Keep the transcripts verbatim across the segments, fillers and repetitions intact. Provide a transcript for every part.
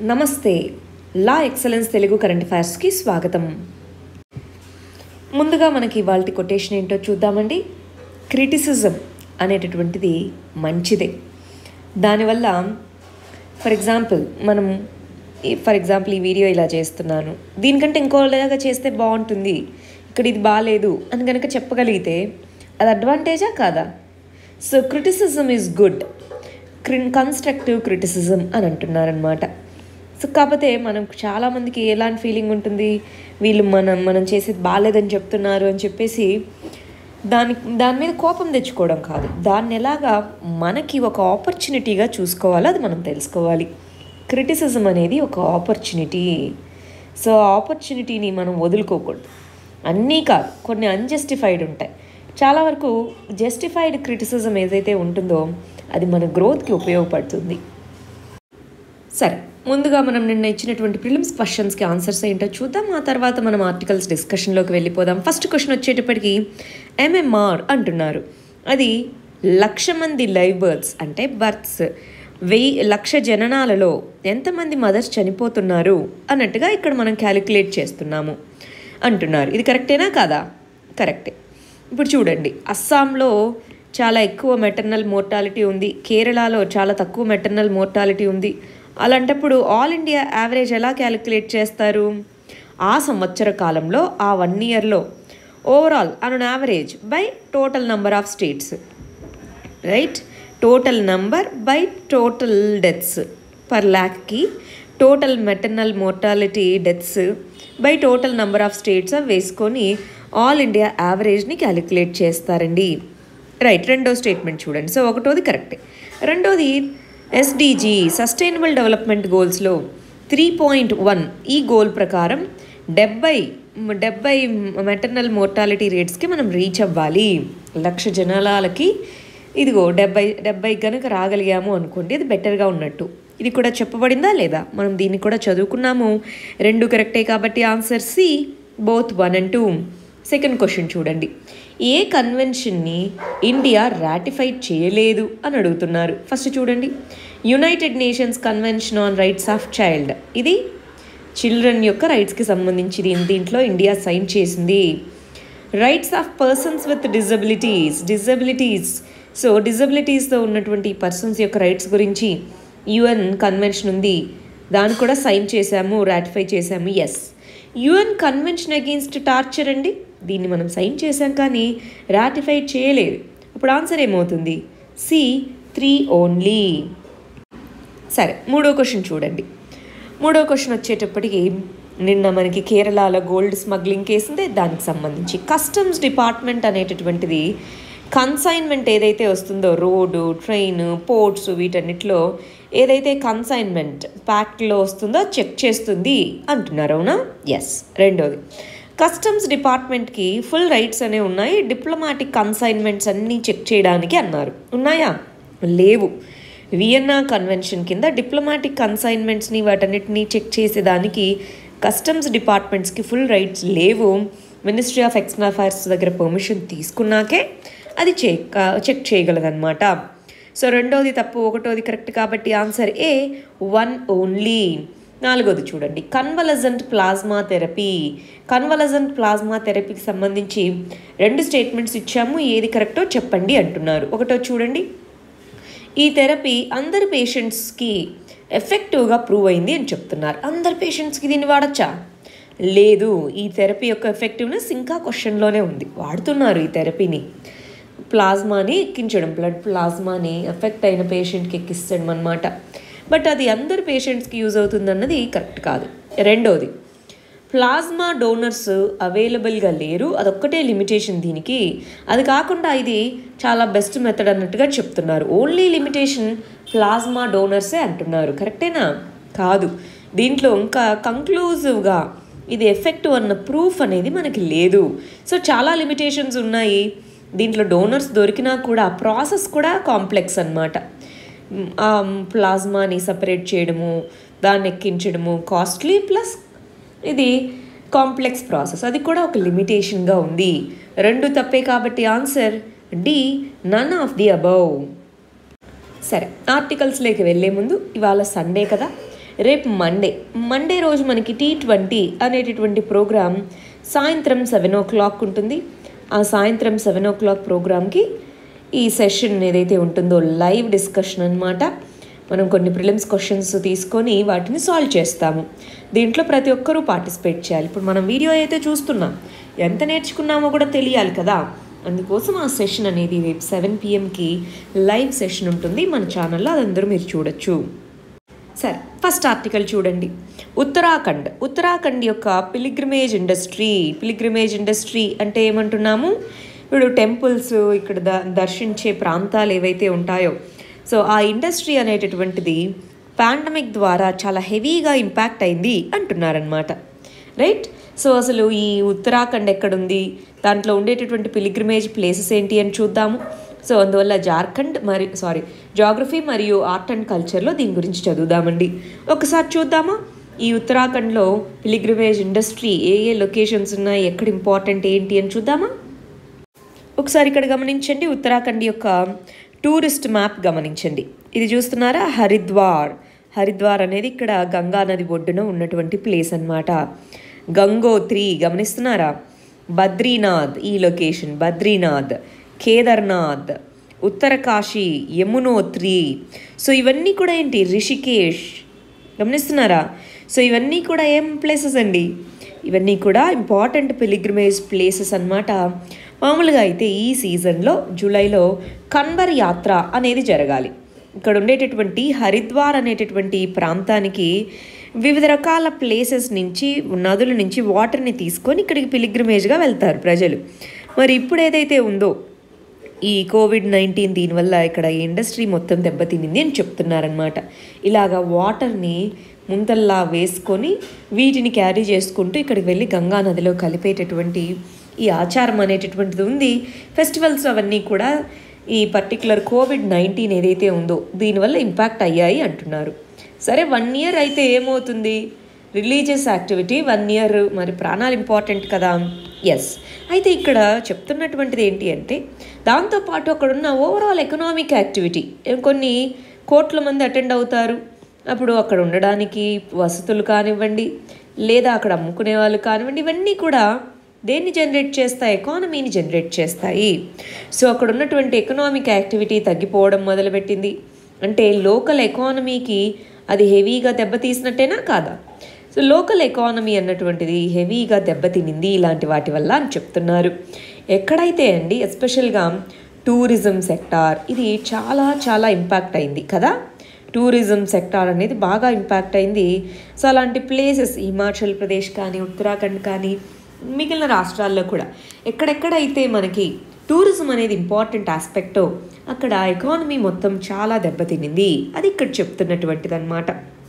నమస్తే. లా ఎక్సలెన్స్ తెలుగు కరెంట్ అఫైర్స్కి స్వాగతం. ముందుగా మనకి ఇవాల్టి కొటేషన్ ఏంటో చూద్దామండి. క్రిటిసిజం అనేటటువంటిది మంచిదే. దానివల్ల ఫర్ ఎగ్జాంపుల్ మనం ఫర్ ఎగ్జాంపుల్ ఈ వీడియో ఇలా చేస్తున్నాను, దీనికంటే ఇంకోలాగా చేస్తే బాగుంటుంది, ఇక్కడ ఇది బాగాలేదు అని కనుక చెప్పగలిగితే అది అడ్వాంటేజా కాదా? So criticism is good. క్రి కన్స్ట్రక్టివ్ క్రిటిసిజం అని అంటున్నారనమాట. సో కాకపోతే మనం చాలామందికి ఎలాంటి ఫీలింగ్ ఉంటుంది, వీళ్ళు మనం మనం చేసేది బాగాలేదని చెప్తున్నారు అని చెప్పేసి దాని దాని మీద కోపం తెచ్చుకోవడం కాదు, దాన్ని ఎలాగా మనకి ఒక ఆపర్చునిటీగా చూసుకోవాలో అది మనం తెలుసుకోవాలి. క్రిటిసిజం అనేది ఒక ఆపర్చునిటీ. సో ఆ ఆపర్చునిటీని మనం వదులుకోకూడదు. అన్నీ కాదు, కొన్ని అన్జస్టిఫైడ్ ఉంటాయి. చాలా వరకు జస్టిఫైడ్ క్రిటిసిజం ఏదైతే ఉంటుందో అది మన గ్రోత్కి ఉపయోగపడుతుంది. సరే, ముందుగా మనం నిన్న ఇచ్చినటువంటి ప్రిలిమ్స్ క్వశ్చన్స్కి ఆన్సర్స్ ఏంటో చూద్దాం. ఆ తర్వాత మనం ఆర్టికల్స్ డిస్కషన్లోకి వెళ్ళిపోదాం. ఫస్ట్ క్వశ్చన్ వచ్చేటప్పటికి ఎంఎంఆర్ అంటున్నారు. అది లక్ష మంది లైవ్ బర్త్స్ అంటే బర్త్స్ వెయ్యి లక్ష జననాలలో ఎంతమంది మదర్స్ చనిపోతున్నారు అన్నట్టుగా ఇక్కడ మనం క్యాలిక్యులేట్ చేస్తున్నాము అంటున్నారు. ఇది కరెక్టేనా కాదా? కరెక్టే. ఇప్పుడు చూడండి, అస్సాంలో చాలా ఎక్కువ మెటర్నల్ మోర్టాలిటీ ఉంది, కేరళలో చాలా తక్కువ మెటర్నల్ మోర్టాలిటీ ఉంది. అలాంటప్పుడు ఆల్ ఇండియా యావరేజ్ ఎలా క్యాలిక్యులేట్ చేస్తారు? ఆ సంవత్సర కాలంలో, ఆ వన్ ఇయర్లో overall an average by total number of states, right? Total number by total deaths per ల్యాక్కి total maternal mortality deaths by total number of states వేసుకొని ఆల్ ఇండియా యావరేజ్ని క్యాలిక్యులేట్ చేస్తారండి. రైట్, రెండో స్టేట్మెంట్ చూడండి. సో ఒకటోది కరెక్టే. రెండోది ఎస్డిజి సస్టైనబుల్ డెవలప్మెంట్ గోల్స్లో త్రీ పాయింట్ వన్ ఈ గోల్ ప్రకారం డెబ్బై డెబ్బై మెటర్నల్ మోర్టాలిటీ రేట్స్కి మనం రీచ్ అవ్వాలి. లక్ష జనాలకి ఇదిగో డెబ్బై డెబ్బై కనుక రాగలిగాము అనుకోండి, అది బెటర్గా ఉన్నట్టు. ఇది కూడా చెప్పబడిందా లేదా? మనం దీన్ని కూడా చదువుకున్నాము. రెండు కరెక్టే కాబట్టి answer C, both one and two. Second question చూడండి. ఏ కన్వెన్షన్ని ఇండియా రాటిఫై చేయలేదు అని అడుగుతున్నారు. ఫస్ట్ చూడండి, United Nations convention on rights of child. ఇది చిల్డ్రన్ యొక్క రైట్స్కి సంబంధించి దీంట్లో ఇండియా సైన్ చేసింది. Rights of persons with disabilities disabilities so డిజబిలిటీస్తో ఉన్నటువంటి పర్సన్స్ యొక్క రైట్స్ గురించి యుఎన్ కన్వెన్షన్ ఉంది, దాన్ని కూడా సైన్ చేశాము, రాటిఫై చేశాము. Yes. UN convention against torture అండి, దీన్ని మనం సైన్ చేసాం కానీ రాటిఫై చేయలేదు. అప్పుడు ఆన్సర్ ఏమవుతుంది? C, three only. సరే, మూడో క్వశ్చన్ చూడండి. మూడో క్వశ్చన్ వచ్చేటప్పటికి నిన్న మనకి కేరళలో గోల్డ్ స్మగ్లింగ్ కేసు ఉంది, దానికి సంబంధించి కస్టమ్స్ డిపార్ట్మెంట్ అనేటటువంటిది కన్సైన్మెంట్ ఏదైతే వస్తుందో రోడ్డు, ట్రైన్, పోర్ట్స్ వీటన్నిటిలో ఏదైతే కన్సైన్మెంట్ ప్యాక్లో వస్తుందో చెక్ చేస్తుంది అంటున్నారు, అవునా? ఎస్. రెండోది, కస్టమ్స్ డిపార్ట్మెంట్కి ఫుల్ రైట్స్ అనేవి ఉన్నాయి, డిప్లొమాటిక్ కన్సైన్మెంట్స్ అన్నీ చెక్ చేయడానికి అన్నారు. ఉన్నాయా? లేవు. వియన్నా కన్వెన్షన్ కింద డిప్లొమాటిక్ కన్సైన్మెంట్స్ని వాటన్నిటిని చెక్ చేసేదానికి కస్టమ్స్ డిపార్ట్మెంట్స్కి ఫుల్ రైట్స్ లేవు. మినిస్ట్రీ ఆఫ్ ఎక్స్టర్నల్ అఫైర్స్ దగ్గర పర్మిషన్ తీసుకున్నాకే అది చెక్ చెక్ చేయగలదన్నమాట. సో రెండోది తప్పు, ఒకటోది కరెక్ట్ కాబట్టి ఆన్సర్ ఏ, వన్ ఓన్లీ. నాలుగోది చూడండి, convalescent plasma therapy. Convalescent plasma థెరపీకి సంబంధించి రెండు స్టేట్మెంట్స్ ఇచ్చాము, ఏది కరెక్టో చెప్పండి అంటున్నారు. ఒకటో చూడండి, ఈ థెరపీ అందరి పేషెంట్స్కి ఎఫెక్టివ్గా ప్రూవ్ అయింది అని చెప్తున్నారు. అందరి పేషెంట్స్కి దీన్ని వాడచ్చా? లేదు. ఈ థెరపీ యొక్క ఎఫెక్టివ్నెస్ ఇంకా క్వశ్చన్లోనే ఉంది. వాడుతున్నారు ఈ థెరపీని, ప్లాస్మాని ఎక్కించడం, బ్లడ్ ప్లాస్మాని ఎఫెక్ట్ అయిన పేషెంట్కి ఎక్కిస్తాం అనమాట. బట్ అది అందరు పేషెంట్స్కి యూజ్ అవుతుందన్నది కరెక్ట్ కాదు. రెండోది, ప్లాస్మా డోనర్స్ అవైలబుల్గా లేరు, అదొక్కటే లిమిటేషన్ దీనికి. అది కాకుండా ఇది చాలా బెస్ట్ మెథడ్ అన్నట్టుగా చెప్తున్నారు. ఓన్లీ లిమిటేషన్ ప్లాస్మా డోనర్సే అంటున్నారు. కరెక్టేనా? కాదు. దీంట్లో ఇంకా కంక్లూజివ్గా ఇది ఎఫెక్టివ్ అన్న ప్రూఫ్ అనేది మనకి లేదు. సో చాలా లిమిటేషన్స్ ఉన్నాయి దీంట్లో. డోనర్స్ దొరికినా కూడా ప్రాసెస్ కూడా కాంప్లెక్స్ అన్నమాట. ప్లాస్మాని సపరేట్ చేయడము, దాన్ని ఎక్కించడము కాస్ట్లీ, ప్లస్ ఇది కాంప్లెక్స్ ప్రాసెస్, అది కూడా ఒక లిమిటేషన్గా ఉంది. రెండు తప్పే కాబట్టి answer D, none of the above. సరే, ఆర్టికల్స్లోకి వెళ్ళే ముందు ఇవాళ సండే కదా, రేపు మండే మండే రోజు మనకి టీ ట్వంటీ అనేటటువంటి ప్రోగ్రామ్ సాయంత్రం సెవెన్ ఓ క్లాక్ ఉంటుంది. ఆ సాయంత్రం సెవెన్ ఓ క్లాక్ ప్రోగ్రామ్కి ఈ సెషన్ ఏదైతే ఉంటుందో లైవ్ డిస్కషన్ అనమాట. మనం కొన్ని ప్రిలిమ్స్ క్వశ్చన్స్ తీసుకొని వాటిని సాల్వ్ చేస్తాము. దీంట్లో ప్రతి ఒక్కరూ పార్టిసిపేట్ చేయాలి. ఇప్పుడు మనం వీడియో అయితే చూస్తున్నాం, ఎంత నేర్చుకున్నామో కూడా తెలియాలి కదా. అందుకోసం ఆ సెషన్ అనేది రేపు సెవెన్ పిఎంకి లైవ్ సెషన్ ఉంటుంది మన ఛానల్లో, అదందరూ మీరు చూడొచ్చు. సరే, ఫస్ట్ ఆర్టికల్ చూడండి. ఉత్తరాఖండ్ ఉత్తరాఖండ్ యొక్క పిలిగ్రిమేజ్ ఇండస్ట్రీ. పిలిగ్రిమేజ్ ఇండస్ట్రీ అంటే ఏమంటున్నాము, ఇప్పుడు టెంపుల్స్, ఇక్కడ ద దర్శించే ప్రాంతాలు ఏవైతే ఉంటాయో, సో ఆ ఇండస్ట్రీ అనేటటువంటిది పాండమిక్ ద్వారా చాలా హెవీగా ఇంపాక్ట్ అయింది అంటున్నారనమాట. రైట్. సో అసలు ఈ ఉత్తరాఖండ్ ఎక్కడుంది, దాంట్లో ఉండేటటువంటి పిలిగ్రిమేజ్ ప్లేసెస్ ఏంటి అని చూద్దాము. సో అందువల్ల జార్ఖండ్ మరి సారీ జాగ్రఫీ మరియు ఆర్ట్ అండ్ కల్చర్లో దీని గురించి చదువుదామండి. ఒకసారి చూద్దామా ఈ ఉత్తరాఖండ్లో పిలిగ్రిమేజ్ ఇండస్ట్రీ ఏ ఏ లొకేషన్స్ ఉన్నాయి, ఎక్కడ ఇంపార్టెంట్ ఏంటి అని చూద్దామా. ఒకసారి ఇక్కడ గమనించండి, ఉత్తరాఖండ్ యొక్క టూరిస్ట్ మ్యాప్ గమనించండి. ఇది చూస్తున్నారా, హరిద్వార్. హరిద్వార్ అనేది ఇక్కడ గంగా నది ఒడ్డున ఉన్నటువంటి ప్లేస్ అన్నమాట. గంగోత్రి గమనిస్తున్నారా, బద్రీనాథ్ ఈ లొకేషన్, బద్రీనాథ్, కేదార్నాథ్, ఉత్తరకాశీ, యమునోత్రి. సో ఇవన్నీ కూడా ఏంటి, రిషికేష్ గమనిస్తున్నారా. సో ఇవన్నీ కూడా ఏం ప్లేసెస్ అండి, ఇవన్నీ కూడా ఇంపార్టెంట్ పిలిగ్రిమేజ్ ప్లేసెస్ అన్నమాట. మామూలుగా అయితే ఈ సీజన్లో జూలైలో కన్వర్ యాత్ర అనేది జరగాలి. ఇక్కడ ఉండేటటువంటి హరిద్వార్ అనేటటువంటి ప్రాంతానికి వివిధ రకాల ప్లేసెస్ నుంచి, నదుల నుంచి వాటర్ని తీసుకొని ఇక్కడికి పిలిగ్రిమేజ్గా వెళ్తారు ప్రజలు. మరి ఇప్పుడు ఏదైతే ఉందో ఈ కోవిడ్ నైన్టీన్ దీనివల్ల ఇక్కడ ఇండస్ట్రీ మొత్తం దెబ్బతినింది అని చెప్తున్నారనమాట. ఇలాగా వాటర్ని ముంతల్లా వేసుకొని వీటిని క్యారీ చేసుకుంటూ ఇక్కడికి వెళ్ళి గంగా నదిలో కలిపేటటువంటి ఈ ఆచారం అనేటటువంటిది ఉంది. ఫెస్టివల్స్ అవన్నీ కూడా ఈ పర్టికులర్ కోవిడ్ నైన్టీన్ ఏదైతే ఉందో దీనివల్ల ఇంపాక్ట్ అయ్యాయి అంటున్నారు. సరే, వన్ ఇయర్ అయితే ఏమవుతుంది, రిలీజియస్ యాక్టివిటీ వన్ ఇయర్, మరి ప్రాణాలు ఇంపార్టెంట్ కదా. ఎస్, అయితే ఇక్కడ చెప్తున్నటువంటిది ఏంటి అంటే, దాంతోపాటు అక్కడ ఉన్న ఓవరాల్ ఎకనామిక్ యాక్టివిటీ, కొన్ని కోట్ల మంది అటెండ్ అవుతారు. అప్పుడు అక్కడ ఉండడానికి వసతులు కానివ్వండి, లేదా అక్కడ అమ్ముకునే వాళ్ళు కానివ్వండి, ఇవన్నీ కూడా దేన్ని జనరేట్ చేస్తాయి, ఎకానమీని జనరేట్ చేస్తాయి. సో అక్కడ ఉన్నటువంటి ఎకనామిక్ యాక్టివిటీ తగ్గిపోవడం మొదలుపెట్టింది అంటే లోకల్ ఎకానమీకి అది హెవీగా దెబ్బతీసినట్టేనా కాదా. సో లోకల్ ఎకానమీ అన్నటువంటిది హెవీగా దెబ్బతినింది ఇలాంటి వాటి వల్ల అని చెప్తున్నారు. ఎక్కడైతే అండి, ఎస్పెషల్గా టూరిజం సెక్టార్, ఇది చాలా చాలా ఇంపాక్ట్ అయింది కదా. టూరిజం సెక్టార్ అనేది బాగా ఇంపాక్ట్ అయింది. సో అలాంటి ప్లేసెస్ హిమాచల్ ప్రదేశ్ కానీ, ఉత్తరాఖండ్ కానీ, మిగిలిన రాష్ట్రాల్లో కూడా ఎక్కడెక్కడైతే మనకి టూరిజం అనేది ఇంపార్టెంట్ ఆస్పెక్టో అక్కడ ఎకానమీ మొత్తం చాలా దెబ్బతినింది. అది ఇక్కడ చెప్తున్నటువంటిది అనమాట.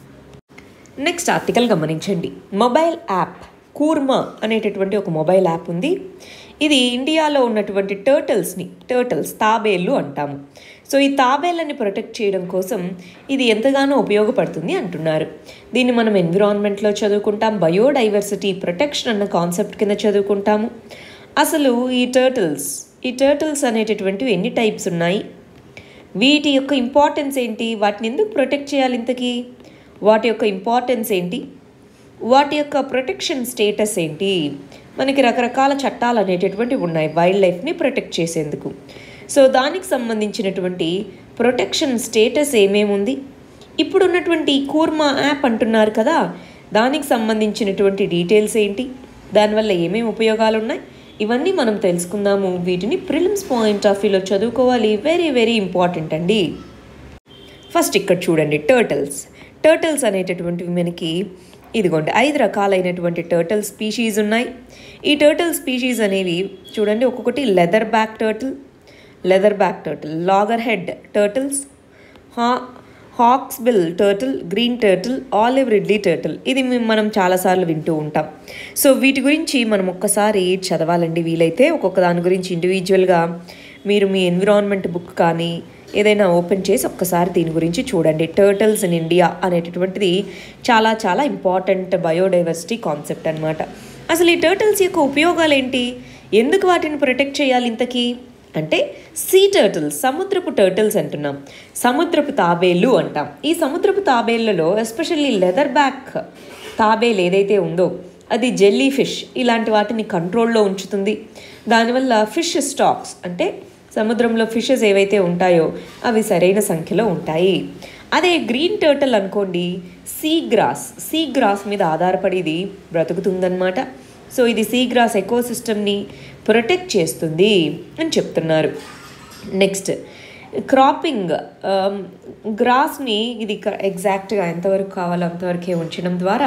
నెక్స్ట్ ఆర్టికల్ గమనించండి. మొబైల్ యాప్ కూర్మా అనేటటువంటి ఒక మొబైల్ యాప్ ఉంది. ఇది ఇండియాలో ఉన్నటువంటి టర్టిల్స్ని, టర్టిల్స్ తాబేళ్ళు అంటాము. సో ఈ తాబేళ్ళని ప్రొటెక్ట్ చేయడం కోసం ఇది ఎంతగానో ఉపయోగపడుతుంది అంటున్నారు. దీన్ని మనం ఎన్విరాన్మెంట్లో చదువుకుంటాం, బయోడైవర్సిటీ ప్రొటెక్షన్ అన్న కాన్సెప్ట్ కింద చదువుకుంటాము. అసలు ఈ టర్టిల్స్ ఈ టర్టిల్స్ అనేటటువంటివి ఎన్ని టైప్స్ ఉన్నాయి, వీటి యొక్క ఇంపార్టెన్స్ ఏంటి, వాటిని ఎందుకు ప్రొటెక్ట్ చేయాలి ఇంతకీ, వాటి యొక్క ఇంపార్టెన్స్ ఏంటి, వాటి యొక్క ప్రొటెక్షన్ స్టేటస్ ఏంటి. మనకి రకరకాల చట్టాలు అనేటటువంటివి ఉన్నాయి వైల్డ్ లైఫ్ని ప్రొటెక్ట్ చేసేందుకు. సో దానికి సంబంధించినటువంటి ప్రొటెక్షన్ స్టేటస్ ఏమేముంది, ఇప్పుడున్నటువంటి కూర్మా యాప్ అంటున్నారు కదా, దానికి సంబంధించినటువంటి డీటెయిల్స్ ఏంటి, దానివల్ల ఏమేమి ఉపయోగాలు ఉన్నాయి, ఇవన్నీ మనం తెలుసుకుందాము. వీటిని ప్రిలిమ్స్ పాయింట్ ఆఫ్ వ్యూలో చదువుకోవాలి, వెరీ వెరీ ఇంపార్టెంట్ అండి. ఫస్ట్ ఇక్కడ చూడండి, టర్టిల్స్. టర్టిల్స్ అనేటటువంటివి మనకి ఇదిగోండి ఐదు రకాలైనటువంటి టర్టిల్ స్పీషీస్ ఉన్నాయి. ఈ టర్టిల్ స్పీషీస్ అనేవి చూడండి, ఒక్కొక్కటి leatherback turtle, leatherback turtle, loggerhead turtles, హా hawksbill turtle, green turtle, olive ridley turtle. ఇది మనం చాలాసార్లు వింటూ ఉంటాం. సో వీటి గురించి మనం ఒక్కసారి చదవాలండి వీలైతే. ఒక్కొక్క దాని గురించి ఇండివిజువల్గా మీరు మీ ఎన్విరాన్మెంట్ బుక్ కానీ ఏదైనా ఓపెన్ చేసి ఒక్కసారి దీని గురించి చూడండి. టర్టిల్స్ ఇన్ ఇండియా అనేటటువంటిది చాలా చాలా ఇంపార్టెంట్ బయోడైవర్సిటీ కాన్సెప్ట్ అనమాట. అసలు ఈ టర్టిల్స్ యొక్క ఉపయోగాలు ఏంటి, ఎందుకు వాటిని ప్రొటెక్ట్ చేయాలి ఇంతకీ అంటే సీ టర్టిల్స్, సముద్రపు టర్టిల్స్ అంటున్నాం, సముద్రపు తాబేళ్ళు అంటాం. ఈ సముద్రపు తాబేళ్లలో ఎస్పెషల్లీ లెదర్ బ్యాక్ తాబేలు ఏదైతే ఉందో అది జెల్లీ ఫిష్ ఇలాంటి వాటిని కంట్రోల్లో ఉంచుతుంది. దానివల్ల ఫిష్ స్టాక్స్ అంటే సముద్రంలో ఫిషెస్ ఏవైతే ఉంటాయో అవి సరైన సంఖ్యలో ఉంటాయి. అదే గ్రీన్ టర్టిల్ అనుకోండి, సీ గ్రాస్ సీ గ్రాస్ మీద ఆధారపడి ఇది బ్రతుకుతుందన్నమాట. సో ఇది సీ గ్రాస్ ఎకోసిస్టమ్ని ప్రొటెక్ట్ చేస్తుంది అని చెప్తున్నారు. నెక్స్ట్ క్రాపింగ్, గ్రాస్ని ఇది ఎగ్జాక్ట్గా ఎంతవరకు కావాలో అంతవరకే ఉంచడం ద్వారా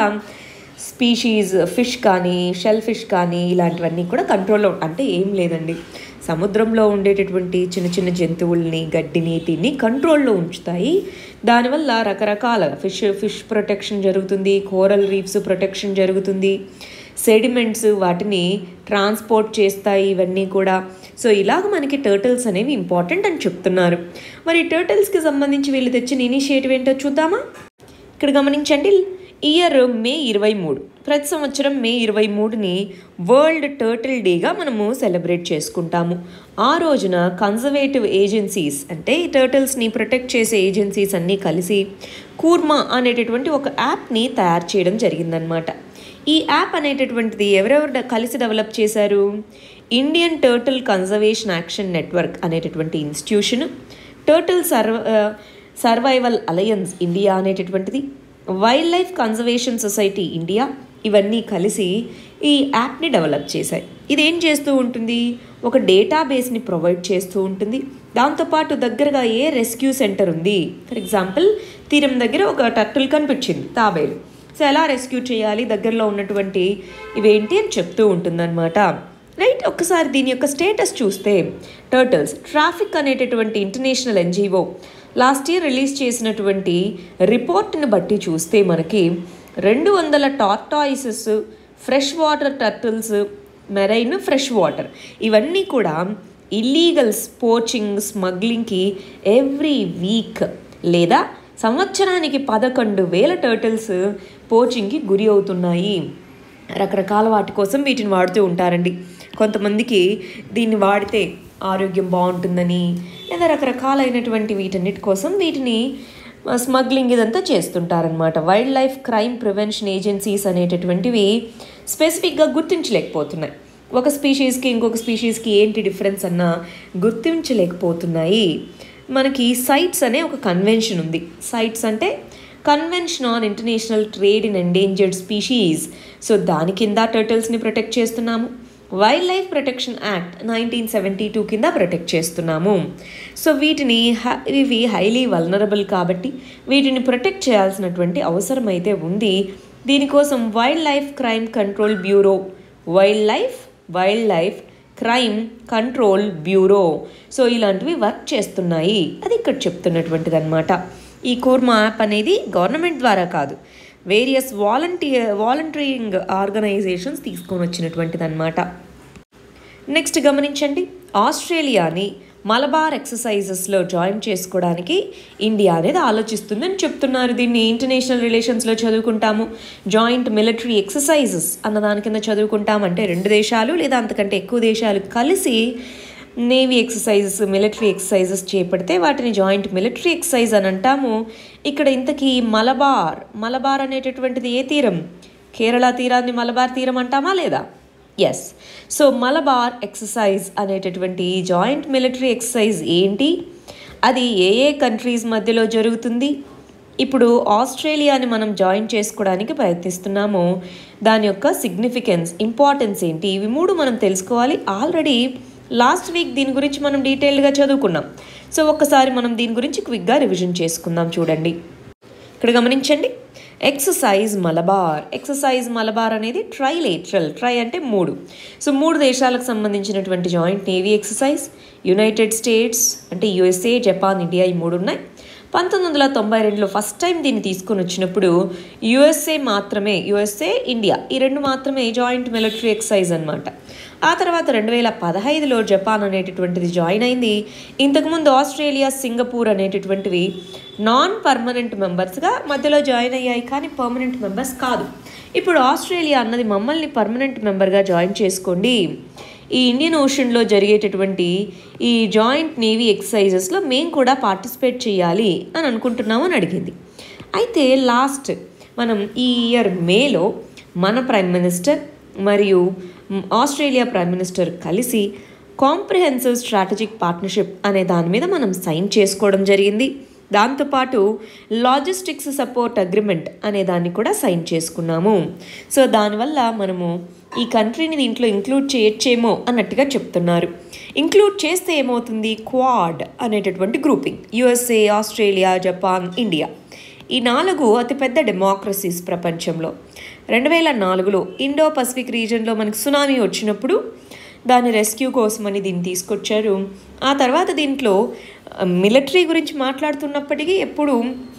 స్పీషీస్ ఫిష్ కానీ షెల్ ఫిష్ కానీ ఇలాంటివన్నీ కూడా కంట్రోల్లో, అంటే ఏం లేదండి, సముద్రంలో ఉండేటటువంటి చిన్న చిన్న జంతువుల్ని గడ్డిని తిని కంట్రోల్లో ఉంచుతాయి. దానివల్ల రకరకాల ఫిష్ ఫిష్ ప్రొటెక్షన్ జరుగుతుంది, కోరల్ రీఫ్స్ ప్రొటెక్షన్ జరుగుతుంది, సెడిమెంట్స్ వాటిని ట్రాన్స్పోర్ట్ చేస్తాయి ఇవన్నీ కూడా. సో ఇలాగ మనకి టర్టిల్స్ అనేవి ఇంపార్టెంట్ అని చెప్తున్నారు. మరి టర్టిల్స్కి సంబంధించి వీళ్ళు తెచ్చిన ఇనిషియేటివ్ ఏంటో చూద్దామా. ఇక్కడ గమనించండి, ఇయర్ మే ఇరవై మూడు ప్రతి సంవత్సరం మే ఇరవై మూడుని వరల్డ్ టర్టిల్ డేగా మనము సెలబ్రేట్ చేసుకుంటాము. ఆ రోజున కన్జర్వేటివ్ ఏజెన్సీస్ అంటే ఈ టర్టిల్స్ని ప్రొటెక్ట్ చేసే ఏజెన్సీస్ అన్నీ కలిసి కూర్మా అనేటటువంటి ఒక యాప్ని తయారు చేయడం జరిగిందనమాట. ఈ యాప్ అనేటటువంటిది ఎవరెవరు కలిసి డెవలప్ చేశారు? Indian turtle conservation action network అనేటటువంటి ఇన్స్టిట్యూషన్, టర్టిల్ సర్వ సర్వైవల్ అలయన్స్ ఇండియా అనేటటువంటిది, wildlife conservation society India, ఇవన్నీ కలిసి ఈ యాప్ని డెవలప్ చేశాయి. ఇదేం చేస్తూ ఉంటుంది? ఒక డేటాబేస్ని ప్రొవైడ్ చేస్తూ ఉంటుంది. దాంతోపాటు దగ్గరగా ఏ రెస్క్యూ సెంటర్ ఉంది, ఫర్ ఎగ్జాంపుల్ తీరం దగ్గర ఒక టర్టిల్ కనిపించింది తాబేలు, సో ఎలా రెస్క్యూ చేయాలి, దగ్గరలో ఉన్నటువంటి ఇవేంటి అని చెప్తూ ఉంటుందన్నమాట. రైట్, ఒక్కసారి దీని యొక్క స్టేటస్ చూస్తే టర్టిల్స్ ట్రాఫిక్ అనేటటువంటి international NGO last year release చేసినటువంటి రిపోర్ట్ని బట్టి చూస్తే మనకి రెండు వందల tortoises, fresh water turtles, marine fresh water ఇవన్నీ కూడా ఇల్లీగల్స్ పోచింగ్ స్మగ్లింగ్కి ఎవ్రీ వీక్ లేదా సంవత్సరానికి పదకొండు వేల టర్టిల్స్ పోచింగ్కి గురి అవుతున్నాయి. రకరకాల వాటి కోసం వీటిని వాడుతూ ఉంటారండి. కొంతమందికి దీన్ని వాడితే ఆరోగ్యం బాగుంటుందని లేదా రకరకాలైనటువంటి వీటన్నిటి కోసం వీటిని స్మగ్లింగ్ ఇదంతా చేస్తుంటారనమాట. Wildlife crime prevention agencies అనేటటువంటివి స్పెసిఫిక్గా గుర్తించలేకపోతున్నాయి. ఒక స్పీషీస్కి ఇంకొక స్పీషీస్కి ఏంటి డిఫరెన్స్ అన్నా గుర్తించలేకపోతున్నాయి. మనకి సైట్స్ అనే ఒక కన్వెన్షన్ ఉంది. సైట్స్ అంటే convention on international trade in endangered species. So దాని కింద టర్టిల్స్ని ప్రొటెక్ట్ చేస్తున్నాము. Wildlife protection act nineteen seventy two కింద ప్రొటెక్ట్ చేస్తున్నాము. సో వీటిని ఇవి హైలీ వల్నరబుల్ కాబట్టి వీటిని ప్రొటెక్ట్ చేయాల్సినటువంటి అవసరం అయితే ఉంది. దీనికోసం wildlife crime control bureau, wildlife wildlife crime control bureau so ఇలాంటివి వర్క్ చేస్తున్నాయి. అది ఇక్కడ చెప్తున్నటువంటిది అనమాట. ఈ కూర్మా యాప్ అనేది గవర్నమెంట్ ద్వారా కాదు, వేరియస్ వాలంటీర్ వాలంటీరింగ్ ఆర్గనైజేషన్స్ తీసుకొని వచ్చినటువంటిది అనమాట. నెక్స్ట్ గమనించండి, ఆస్ట్రేలియాని మలబార్ ఎక్సర్సైజెస్లో జాయిన్ చేసుకోవడానికి ఇండియా అనేది ఆలోచిస్తుందని చెప్తున్నారు. దీన్ని ఇంటర్నేషనల్ రిలేషన్స్లో చదువుకుంటాము. జాయింట్ మిలిటరీ ఎక్సర్సైజెస్ అన్న దాని కింద చదువుకుంటాము. అంటే రెండు దేశాలు లేదా అంతకంటే ఎక్కువ దేశాలు కలిసి నేవీ ఎక్సర్సైజెస్, మిలిటరీ ఎక్సర్సైజెస్ చేపడితే వాటిని జాయింట్ మిలిటరీ ఎక్సర్సైజ్ అని అంటాము. ఇక్కడ ఇంతకీ మలబార్ మలబార్ అనేటటువంటిది ఏ తీరం? కేరళ తీరాన్ని మలబార్ తీరం అంటామా లేదా? ఎస్. సో మలబార్ ఎక్సర్సైజ్ అనేటటువంటి జాయింట్ మిలిటరీ ఎక్సర్సైజ్ ఏంటి, అది ఏ ఏ కంట్రీస్ మధ్యలో జరుగుతుంది, ఇప్పుడు ఆస్ట్రేలియాని మనం జాయిన్ చేసుకోవడానికి ప్రయత్నిస్తున్నాము, దాని యొక్క సిగ్నిఫికెన్స్, ఇంపార్టెన్స్ ఏంటి, ఇవి మూడు మనం తెలుసుకోవాలి. ఆల్రెడీ లాస్ట్ వీక్ దీని గురించి మనం డీటెయిల్డ్గా చదువుకున్నాం. సో ఒక్కసారి మనం దీని గురించి క్విక్గా రివిజన్ చేసుకుందాం. చూడండి, ఇక్కడ గమనించండి, ఎక్సర్సైజ్ మలబార్. ఎక్సర్సైజ్ మలబార్ అనేది ట్రైలేటరల్, ట్రై అంటే మూడు. సో మూడు దేశాలకు సంబంధించినటువంటి joint navy exercise. United States అంటే యుఎస్ఏ, జపాన్, ఇండియా ఈ మూడు ఉన్నాయి. పంతొమ్మిది వందల తొంభై రెండులో ఫస్ట్ టైం దీన్ని తీసుకొని వచ్చినప్పుడు యుఎస్ఏ మాత్రమే, యుఎస్ఏ ఇండియా ఈ రెండు మాత్రమే జాయింట్ మిలిటరీ ఎక్సర్సైజ్ అనమాట. ఆ తర్వాత రెండు వేల పదహైదులో జపాన్ అనేటటువంటిది జాయిన్ అయింది. ఇంతకుముందు ఆస్ట్రేలియా, సింగపూర్ అనేటటువంటివి నాన్ పర్మనెంట్ మెంబర్స్గా మధ్యలో జాయిన్ అయ్యాయి, కానీ పర్మనెంట్ మెంబర్స్ కాదు. ఇప్పుడు ఆస్ట్రేలియా అన్నది మమ్మల్ని పర్మనెంట్ మెంబర్గా జాయిన్ చేసుకోండి, ఈ ఇండియన్ ఓషన్లో జరిగేటటువంటి ఈ జాయింట్ నేవీ ఎక్సర్సైజెస్లో మేము కూడా పార్టిసిపేట్ చేయాలి అని అనుకుంటున్నాము అని అడిగింది. అయితే లాస్ట్ మనం ఈ ఇయర్ మేలో మన ప్రైమ్ మినిస్టర్ మరియు ఆస్ట్రేలియా ప్రైమ్ మినిస్టర్ కలిసి కాంప్రిహెన్సివ్ స్ట్రాటజిక్ పార్ట్నర్షిప్ అనే దాని మీద మనం సైన్ చేసుకోవడం జరిగింది. దాంతోపాటు లాజిస్టిక్స్ సపోర్ట్ అగ్రిమెంట్ అనే దాన్ని కూడా సైన్ చేసుకున్నాము. సో దానివల్ల మనము ఈ కంట్రీని దీంట్లో ఇంక్లూడ్ చేయొచ్చేమో అన్నట్టుగా చెప్తున్నారు. ఇంక్లూడ్ చేస్తే ఏమవుతుంది, క్వాడ్ అనేటటువంటి grouping, USA, Australia, Japan, India, ఈ నాలుగు అతిపెద్ద డెమోక్రసీస్ ప్రపంచంలో. రెండు వేల నాలుగులో ఇండో పసిఫిక్ రీజన్లో మనకు సునామీ వచ్చినప్పుడు దాని రెస్క్యూ కోసమని దీన్ని తీసుకొచ్చారు. ఆ తర్వాత దీంట్లో మిలిటరీ గురించి మాట్లాడుతున్నప్పటికీ ఎప్పుడు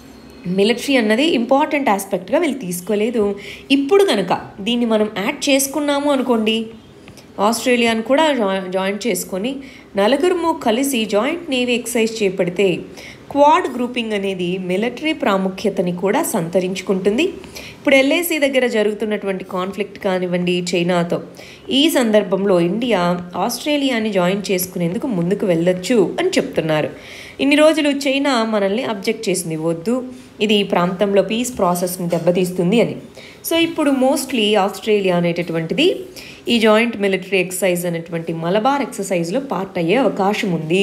మిలిటరీ అన్నది ఇంపార్టెంట్ ఆస్పెక్ట్గా వీళ్ళు తీసుకోలేదు. ఇప్పుడు కనుక దీన్ని మనం యాడ్ చేసుకున్నాము అనుకోండి, ఆస్ట్రేలియాను కూడా జాయింట్ చేసుకొని నలుగురు కలిసి జాయింట్ నేవీ ఎక్సర్సైజ్ చేపడితే క్వాడ్ గ్రూపింగ్ అనేది మిలిటరీ ప్రాముఖ్యతని కూడా సంతరించుకుంటుంది. ఇప్పుడు ఎల్ఏసీ దగ్గర జరుగుతున్నటువంటి కాన్ఫ్లిక్ట్ కానివ్వండి చైనాతో, ఈ సందర్భంలో ఇండియా ఆస్ట్రేలియాని జాయిన్ చేసుకునేందుకు ముందుకు వెళ్ళొచ్చు అని చెప్తున్నారు. ఇన్ని రోజులు చైనా మనల్ని అబ్జెక్ట్ చేసింది, వద్దు ఇది ఈ ప్రాంతంలో పీస్ ప్రాసెస్ని దెబ్బతీస్తుంది అని. సో ఇప్పుడు మోస్ట్లీ ఆస్ట్రేలియా అనేటటువంటిది ఈ జాయింట్ మిలిటరీ ఎక్సర్సైజ్ అనేటువంటి మలబార్ ఎక్సర్సైజ్లో పార్ట్ అయ్యే అవకాశం ఉంది.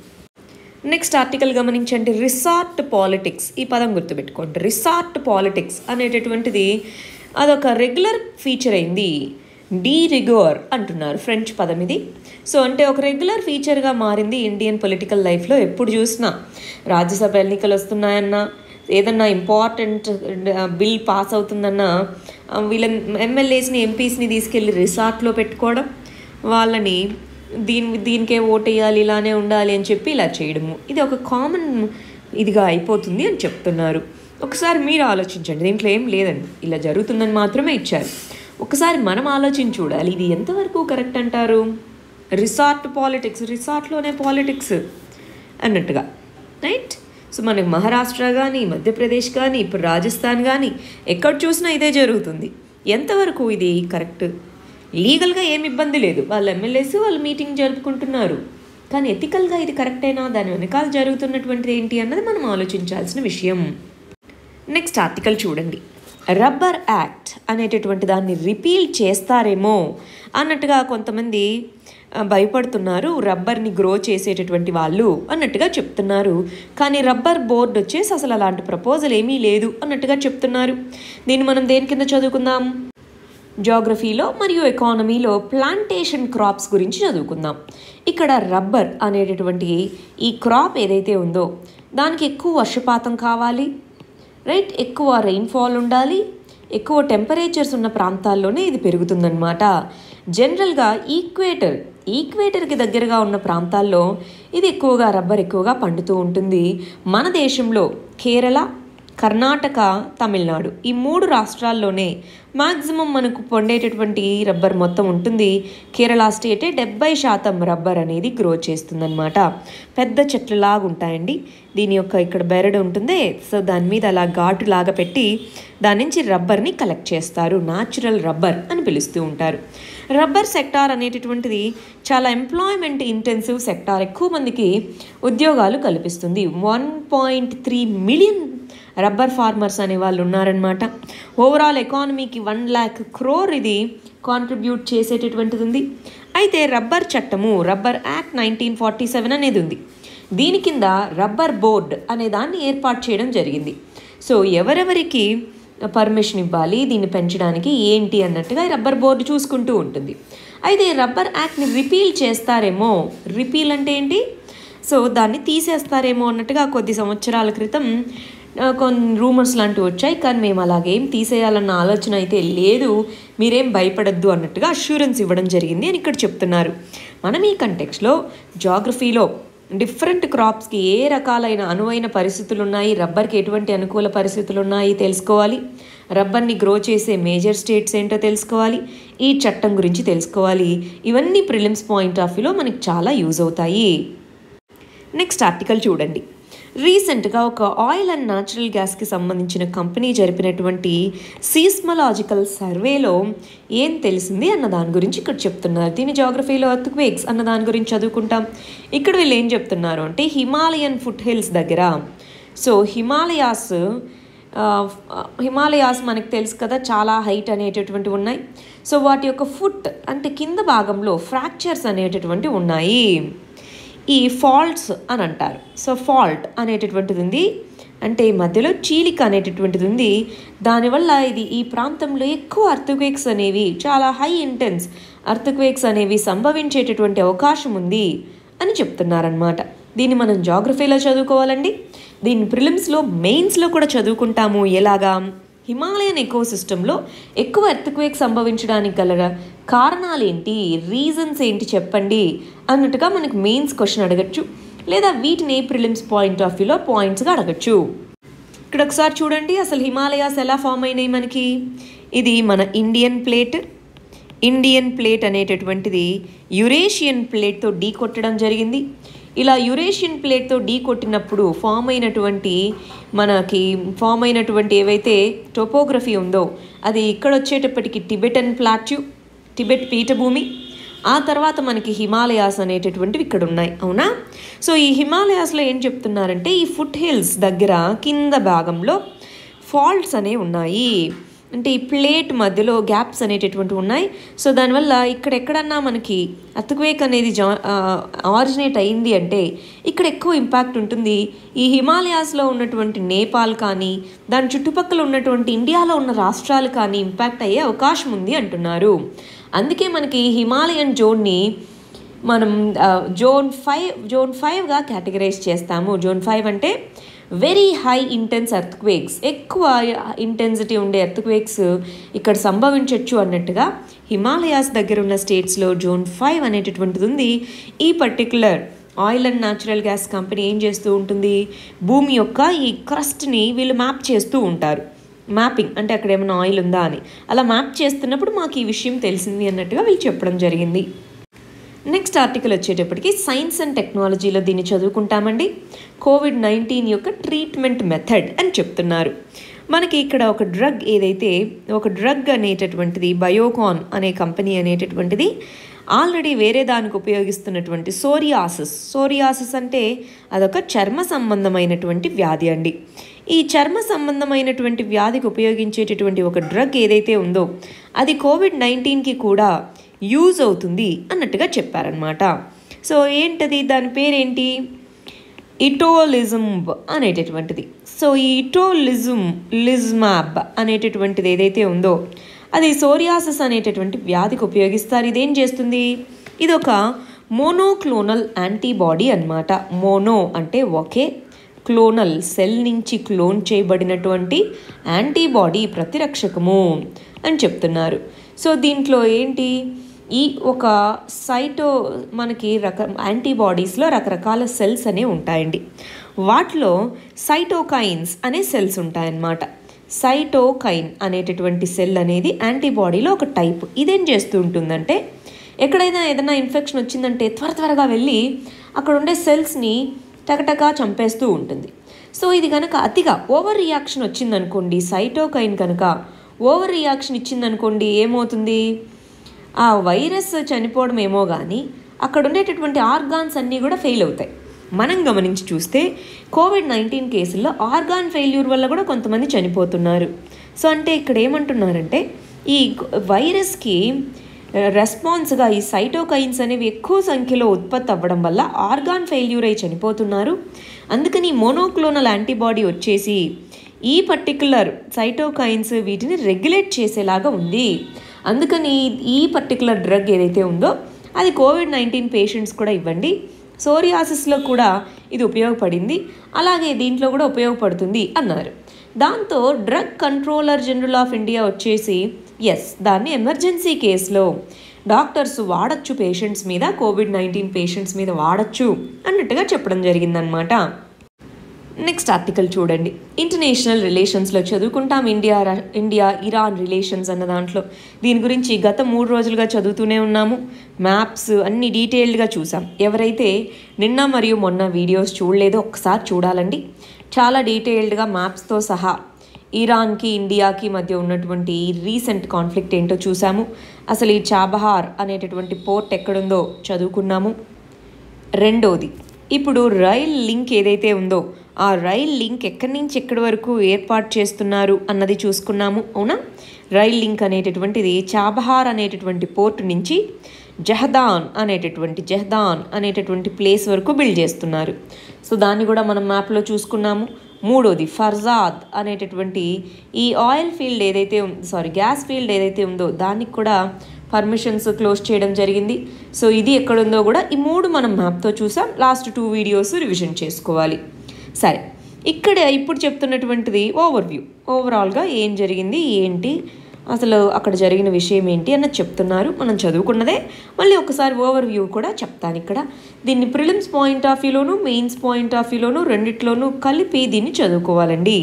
నెక్స్ట్ ఆర్టికల్ గమనించండి, రిసార్ట్ పాలిటిక్స్. ఈ పదం గుర్తుపెట్టుకోండి, రిసార్ట్ పాలిటిక్స్ అనేటటువంటిది అదొక రెగ్యులర్ ఫీచర్ అయింది. డీ రిగోర్ అంటున్నారు, ఫ్రెంచ్ పదం ఇది. సో అంటే ఒక రెగ్యులర్ ఫీచర్గా మారింది ఇండియన్ పొలిటికల్ లైఫ్లో. ఎప్పుడు చూసినా రాజ్యసభ ఎన్నికలు వస్తున్నాయన్నా, ఏదన్నా ఇంపార్టెంట్ బిల్ పాస్ అవుతుందన్నా వీళ్ళ ఎమ్మెల్యేస్ని ఎంపీస్ని తీసుకెళ్ళి రిసార్ట్లో పెట్టుకోవడం, వాళ్ళని దీని దీనికే ఓటు వేయాలి, ఇలానే ఉండాలి అని చెప్పి ఇలా చేయడము, ఇది ఒక కామన్ ఇదిగా అయిపోతుంది అని చెప్తున్నారు. ఒకసారి మీరు ఆలోచించండి, దీంట్లో ఏం లేదండి, ఇలా జరుగుతుందని మాత్రమే ఇచ్చారు. ఒకసారి మనం ఆలోచించి చూడాలి, ఇది ఎంతవరకు కరెక్ట్ అంటారు. రిసార్ట్ పాలిటిక్స్, రిసార్ట్లోనే పాలిటిక్స్ అన్నట్టుగా, రైట్? సో మనకి మహారాష్ట్ర కానీ, మధ్యప్రదేశ్ కానీ, ఇప్పుడు రాజస్థాన్ కానీ ఎక్కడ చూసినా ఇదే జరుగుతుంది. ఎంతవరకు ఇది కరెక్ట్? లీగల్గా ఏమి ఇబ్బంది లేదు, వాళ్ళ ఎమ్మెల్యేస్ వాళ్ళు మీటింగ్ జరుపుకుంటున్నారు, కానీ ఎథికల్గా ఇది కరెక్టేనా, దాని వెనకాల జరుగుతున్నటువంటిది ఏంటి అన్నది మనం ఆలోచించాల్సిన విషయం. నెక్స్ట్ ఆర్టికల్ చూడండి, రబ్బర్ యాక్ట్ అనేటటువంటి దాన్ని రిపీల్ చేస్తారేమో అన్నట్టుగా కొంతమంది భయపడుతున్నారు. రబ్బర్ని గ్రో చేసేటటువంటి వాళ్ళు అన్నట్టుగా చెప్తున్నారు. కానీ రబ్బర్ బోర్డు వచ్చేసి అసలు అలాంటి ప్రపోజల్ ఏమీ లేదు అన్నట్టుగా చెప్తున్నారు. దీన్ని మనం దేని కింద చదువుకుందాం, జాగ్రఫీలో మరియు ఎకానమీలో ప్లాంటేషన్ క్రాప్స్ గురించి చదువుకుందాం. ఇక్కడ రబ్బర్ అనేటటువంటి ఈ క్రాప్ ఏదైతే ఉందో దానికి ఎక్కువ వర్షపాతం కావాలి, రైట్? ఎక్కువ రెయిన్ఫాల్ ఉండాలి, ఎక్కువ టెంపరేచర్స్ ఉన్న ప్రాంతాల్లోనే ఇది పెరుగుతుందన్నమాట. జనరల్గా ఈక్వేటర్ ఈక్వేటర్కి దగ్గరగా ఉన్న ప్రాంతాల్లో ఇది ఎక్కువగా రబ్బర్ ఎక్కువగా పండుతూ ఉంటుంది. మన దేశంలో కేరళ, కర్ణాటక, తమిళనాడు ఈ మూడు రాష్ట్రాల్లోనే మ్యాక్సిమం మనకు పండేటటువంటి రబ్బర్ మొత్తం ఉంటుంది. కేరళ స్టేటే డెబ్బై శాతం రబ్బర్ అనేది గ్రో చేస్తుందన్నమాట. పెద్ద చెట్లలాగా ఉంటాయండి. దీని యొక్క ఇక్కడ బెరడు ఉంటుంది, సో దాని మీద అలా ఘాటు లాగా పెట్టి దాని నుంచి రబ్బర్ని కలెక్ట్ చేస్తారు. న్యాచురల్ రబ్బర్ అని పిలుస్తూ ఉంటారు. రబ్బర్ సెక్టార్ అనేటటువంటిది చాలా ఎంప్లాయ్మెంట్ ఇంటెన్సివ్ సెక్టార్, ఎక్కువ మందికి ఉద్యోగాలు కల్పిస్తుంది. One point three million rubber farmers అనే వాళ్ళు ఉన్నారనమాట. ఓవరాల్ ఎకానమీకి వన్ ల్యాక్ క్రోర్ ఇది కాంట్రిబ్యూట్ చేసేటటువంటిది ఉంది. అయితే రబ్బర్ చట్టము, rubber act nineteen forty seven అనేది ఉంది. దీని కింద రబ్బర్ బోర్డ్ అనే దాన్ని ఏర్పాటు చేయడం జరిగింది. సో ఎవరెవరికి పర్మిషన్ ఇవ్వాలి దీన్ని పెంచడానికి ఏంటి అన్నట్టుగా రబ్బర్ బోర్డు చూసుకుంటూ ఉంటుంది. అయితే రబ్బర్ యాక్ట్ని రిపీల్ చేస్తారేమో, రిపీల్ అంటే ఏంటి, సో దాన్ని తీసేస్తారేమో అన్నట్టుగా కొద్ది సంవత్సరాల క్రితం కొన్ని రూమర్స్ లాంటివి వచ్చాయి. కానీ మేము అలాగేం తీసేయాలన్న ఆలోచన అయితే లేదు, మీరేం భయపడద్దు అన్నట్టుగా అష్యూరెన్స్ ఇవ్వడం జరిగింది అని ఇక్కడ చెప్తున్నారు. మనం ఈ కంటెక్స్లో జాగ్రఫీలో డిఫరెంట్ క్రాప్స్కి ఏ రకాలైన అనువైన పరిస్థితులు ఉన్నాయి, రబ్బర్కి ఎటువంటి అనుకూల పరిస్థితులు ఉన్నాయి తెలుసుకోవాలి. రబ్బర్ని గ్రో చేసే మేజర్ స్టేట్స్ ఏంటో తెలుసుకోవాలి. ఈ చట్టం గురించి తెలుసుకోవాలి. ఇవన్నీ ప్రిలిమ్స్ పాయింట్ ఆఫ్ వ్యూలో మనకి చాలా యూజ్ అవుతాయి. నెక్స్ట్ ఆర్టికల్ చూడండి, రీసెంట్గా ఒక ఆయిల్ అండ్ న్యాచురల్ గ్యాస్కి సంబంధించిన కంపెనీ జరిపినటువంటి సీస్మలాజికల్ సర్వేలో ఏం తెలిసింది అన్న దాని గురించి ఇక్కడ చెప్తున్నారు. దీని జాగ్రఫీలో ఎర్త్క్వేక్స్ అన్న దాని గురించి చదువుకుంటాం. ఇక్కడ వీళ్ళు ఏం చెప్తున్నారు అంటే హిమాలయన్ ఫుట్ హిల్స్ దగ్గర, సో హిమాలయాస్ హిమాలయాస్ మనకు తెలుసు కదా చాలా హైట్ అనేటటువంటివి ఉన్నాయి. సో వాటి యొక్క ఫుట్ అంటే కింద భాగంలో ఫ్రాక్చర్స్ అనేటటువంటివి ఉన్నాయి. ఈ ఫాల్ట్స్ అని అంటారు. సో ఫాల్ట్ అనేటటువంటిది ఉంది, అంటే మధ్యలో చీలిక అనేటటువంటిది ఉంది. దానివల్ల ఇది ఈ ప్రాంతంలో ఎక్కువ అర్త్క్వేక్స్ అనేవి, చాలా హై ఇంటెన్స్ అర్త్క్వేక్స్ అనేవి సంభవించేటటువంటి అవకాశం ఉంది అని చెప్తున్నారనమాట. దీన్ని మనం జాగ్రఫీలో చదువుకోవాలండి. దీన్ని ప్రిలిమ్స్లో మెయిన్స్లో కూడా చదువుకుంటాము. ఎలాగా హిమాలయన్ ఎకోసిస్టంలో ఎక్కువ ఎర్త్క్వేక్ సంభవించడానికి గల కారణాలు ఏంటి, రీజన్స్ ఏంటి చెప్పండి అన్నట్టుగా మనకు మెయిన్స్ క్వశ్చన్ అడగచ్చు, లేదా వీటిని ప్రిలిమ్స్ పాయింట్ ఆఫ్ వ్యూలో పాయింట్స్గా అడగచ్చు. ఇక్కడ ఒకసారి చూడండి అసలు హిమాలయాస్ ఎలా ఫామ్ అయినాయి మనకి. ఇది మన ఇండియన్ ప్లేట్. ఇండియన్ ప్లేట్ అనేటటువంటిది యురేషియన్ ప్లేట్తో ఢీ కొట్టడం జరిగింది. ఇలా యురేషియన్ ప్లేట్తో ఢీ కొట్టినప్పుడు ఫామ్ అయినటువంటి మనకి ఫామ్ అయినటువంటి ఏవైతే టోపోగ్రఫీ ఉందో అది ఇక్కడ వచ్చేటప్పటికి టిబెటన్ ప్లాట్యూ, టిబెట్ పీఠభూమి, ఆ తర్వాత మనకి హిమాలయాస్ అనేటటువంటివి ఇక్కడ ఉన్నాయి. అవునా? సో ఈ హిమాలయాస్లో ఏం చెప్తున్నారంటే ఈ ఫుట్ హిల్స్ దగ్గర కింద భాగంలో ఫాల్ట్స్ అనేవి ఉన్నాయి. అంటే ఈ ప్లేట్ మధ్యలో గ్యాప్స్ అనేటటువంటివి ఉన్నాయి. సో దానివల్ల ఇక్కడ ఎక్కడన్నా మనకి ఎర్త్క్వేక్ అనేది జా ఆరిజినేట్ అయింది అంటే ఇక్కడ ఎక్కువ ఇంపాక్ట్ ఉంటుంది. ఈ హిమాలయాస్లో ఉన్నటువంటి నేపాల్ కానీ దాని చుట్టుపక్కల ఉన్నటువంటి ఇండియాలో ఉన్న రాష్ట్రాలు కానీ ఇంపాక్ట్ అయ్యే అవకాశం ఉంది అంటున్నారు. అందుకే మనకి హిమాలయన్ జోన్ని మనం జోన్ ఫైవ్ జోన్ ఫైవ్గా కేటగరైజ్ చేస్తాము. జోన్ ఫైవ్ అంటే వెరీ హై ఇంటెన్స్ ఎర్త్క్వేక్స్, ఎక్కువ ఇంటెన్సిటీ ఉండే ఎర్త్క్వేక్స్ ఇక్కడ సంభవించవచ్చు అన్నట్టుగా హిమాలయాస్ దగ్గర ఉన్న స్టేట్స్లో జోన్ ఫైవ్ అనేటటువంటిది ఉంది. ఈ particular oil and natural gas company ఏం చేస్తూ ఉంటుంది, భూమి యొక్క ఈ క్రస్ట్ని వీళ్ళు మ్యాప్ చేస్తూ ఉంటారు. మ్యాపింగ్ అంటే అక్కడ ఏమైనా ఆయిల్ ఉందా అని అలా మ్యాప్ చేస్తున్నప్పుడు మాకు ఈ విషయం తెలిసింది అన్నట్టుగా వీళ్ళు చెప్పడం జరిగింది. నెక్స్ట్ ఆర్టికల్ వచ్చేటప్పటికి సైన్స్ అండ్ టెక్నాలజీలో దీన్ని చదువుకుంటామండి. కోవిడ్ నైన్టీన్ యొక్క ట్రీట్మెంట్ మెథడ్ అని చెప్తున్నారు. మనకి ఇక్కడ ఒక డ్రగ్ ఏదైతే ఒక డ్రగ్ అనేటటువంటిది బయోకాన్ అనే కంపెనీ అనేటటువంటిది ఆల్రెడీ వేరే దానికి ఉపయోగిస్తున్నటువంటి సోరియాసిస్ సోరియాసిస్ అంటే అదొక చర్మ సంబంధమైనటువంటి వ్యాధి అండి. ఈ చర్మ సంబంధమైనటువంటి వ్యాధికి ఉపయోగించేటటువంటి ఒక డ్రగ్ ఏదైతే ఉందో అది కోవిడ్ నైన్టీన్కి కూడా యూజ్ అవుతుంది అన్నట్టుగా చెప్పారనమాట. సో ఏంటది, దాని పేరేంటి, ఇటోలిజంబ్ అనేటటువంటిది. సో ఈ ఇటోలిజం లిజ్మాబ్ అనేటటువంటిది ఏదైతే ఉందో అది సోరియాసిస్ అనేటటువంటి వ్యాధికి ఉపయోగిస్తారు. ఇదేం చేస్తుంది, ఇది ఒక మోనోక్లోనల్ యాంటీబాడీ అన్నమాట. మోనో అంటే ఒకే, క్లోనల్ సెల్ నుంచి క్లోన్ చేయబడినటువంటి యాంటీబాడీ ప్రతిరక్షకము అని చెప్తున్నారు. సో దీంట్లో ఏంటి, ఈ ఒక సైటో మనకి రక యాంటీబాడీస్లో రకరకాల సెల్స్ అనేవి ఉంటాయండి. వాటిలో సైటోకైన్స్ అనే సెల్స్ ఉంటాయన్నమాట. సైటోకైన్ అనేటటువంటి సెల్ అనేది యాంటీబాడీలో ఒక టైప్. ఇదేం చేస్తూ ఉంటుందంటే ఎక్కడైనా ఏదైనా ఇన్ఫెక్షన్ వచ్చిందంటే త్వర త్వరగా వెళ్ళి అక్కడ ఉండే సెల్స్ని టకటకా చంపేస్తూ ఉంటుంది. సో ఇది కనుక అతిగా ఓవర్ రియాక్షన్ వచ్చిందనుకోండి, సైటోకైన్ కనుక ఓవర్ రియాక్షన్ ఇచ్చిందనుకోండి ఏమవుతుంది, ఆ వైరస్ చనిపోవడం ఏమో కానీ అక్కడ ఉండేటటువంటి ఆర్గాన్స్ అన్నీ కూడా ఫెయిల్ అవుతాయి. మనం గమనించి చూస్తే కోవిడ్ నైన్టీన్ కేసుల్లో ఆర్గాన్ ఫెయిల్యూర్ వల్ల కూడా కొంతమంది చనిపోతున్నారు. సో అంటే ఇక్కడ ఏమంటున్నారంటే ఈ వైరస్కి రెస్పాన్స్గా ఈ సైటోకైన్స్ అనేవి ఎక్కువ సంఖ్యలో ఉత్పత్తి అవ్వడం వల్ల ఆర్గాన్ ఫెయిల్యూర్ అయి చనిపోతున్నారు. అందుకని మోనోక్లోనల్ యాంటీబాడీ వచ్చేసి ఈ పర్టికులర్ సైటోకైన్స్ వీటిని రెగ్యులేట్ చేసేలాగా ఉంది. అందుకని ఈ పర్టికులర్ డ్రగ్ ఏదైతే ఉందో అది కోవిడ్ నైన్టీన్ పేషెంట్స్ కూడా ఇవ్వండి. సోరియాసిస్లో కూడా ఇది ఉపయోగపడింది, అలాగే దీంట్లో కూడా ఉపయోగపడుతుంది అన్నారు. దాంతో drug controller general of India వచ్చేసి ఎస్ దాన్ని ఎమర్జెన్సీ కేసులో డాక్టర్స్ వాడచ్చు, పేషెంట్స్ మీద కోవిడ్ నైన్టీన్ పేషెంట్స్ మీద వాడచ్చు అన్నట్టుగా చెప్పడం జరిగిందనమాట. నెక్స్ట్ ఆర్టికల్ చూడండి. ఇంటర్నేషనల్ రిలేషన్స్లో చదువుకుంటాం ఇండియా ఇండియా ఇరాన్ రిలేషన్స్ అన్న దాంట్లో. దీని గురించి గత మూడు రోజులుగా చదువుతూనే ఉన్నాము. మ్యాప్స్ అన్ని డీటెయిల్డ్గా చూసాం. ఎవరైతే నిన్న మరియు మొన్న వీడియోస్ చూడలేదో ఒక్కసారి చూడాలండి. చాలా డీటెయిల్డ్గా మ్యాప్స్తో సహా ఇరాన్కి ఇండియాకి మధ్య ఉన్నటువంటి రీసెంట్ కాన్ఫ్లిక్ట్ ఏంటో చూసాము. అసలు ఈ చాబహార్ అనేటటువంటి పోర్ట్ ఎక్కడుందో చదువుకున్నాము. రెండోది, ఇప్పుడు రైల్ లింక్ ఏదైతే ఉందో ఆ రైల్ లింక్ ఎక్కడి నుంచి ఎక్కడి వరకు ఏర్పాటు చేస్తున్నారు అన్నది చూసుకున్నాము. అవునా, రైల్ లింక్ అనేటటువంటిది చాబహార్ అనేటటువంటి పోర్ట్ నుంచి జహదాన్ అనేటటువంటి జహదాన్ అనేటటువంటి ప్లేస్ వరకు బిల్డ్ చేస్తున్నారు. సో దాన్ని కూడా మనం మ్యాప్లో చూసుకున్నాము. మూడోది, ఫర్జాద్ అనేటటువంటి ఈ ఆయిల్ ఫీల్డ్ ఏదైతే సారీ గ్యాస్ ఫీల్డ్ ఏదైతే ఉందో దానికి కూడా పర్మిషన్స్ క్లోజ్ చేయడం జరిగింది. సో ఇది ఎక్కడుందో కూడా ఈ మూడు మనం మ్యాప్తో చూసాం. లాస్ట్ టూ వీడియోస్ రివిజన్ చేసుకోవాలి. సరే, ఇక్కడ ఇప్పుడు చెప్తున్నటువంటిది ఓవర్వ్యూ. ఓవరాల్గా ఏం జరిగింది, ఏంటి అసలు అక్కడ జరిగిన విషయం ఏంటి అన్నది చెప్తున్నారు. మనం చదువుకున్నదే మళ్ళీ ఒకసారి ఓవర్వ్యూ కూడా చెప్తాను. ఇక్కడ దీన్ని ప్రిలిమ్స్ పాయింట్ ఆఫ్ వ్యూలోను మెయిన్స్ పాయింట్ ఆఫ్ వ్యూలోను రెండిట్లోనూ కలిపి దీన్ని చదువుకోవాలండి.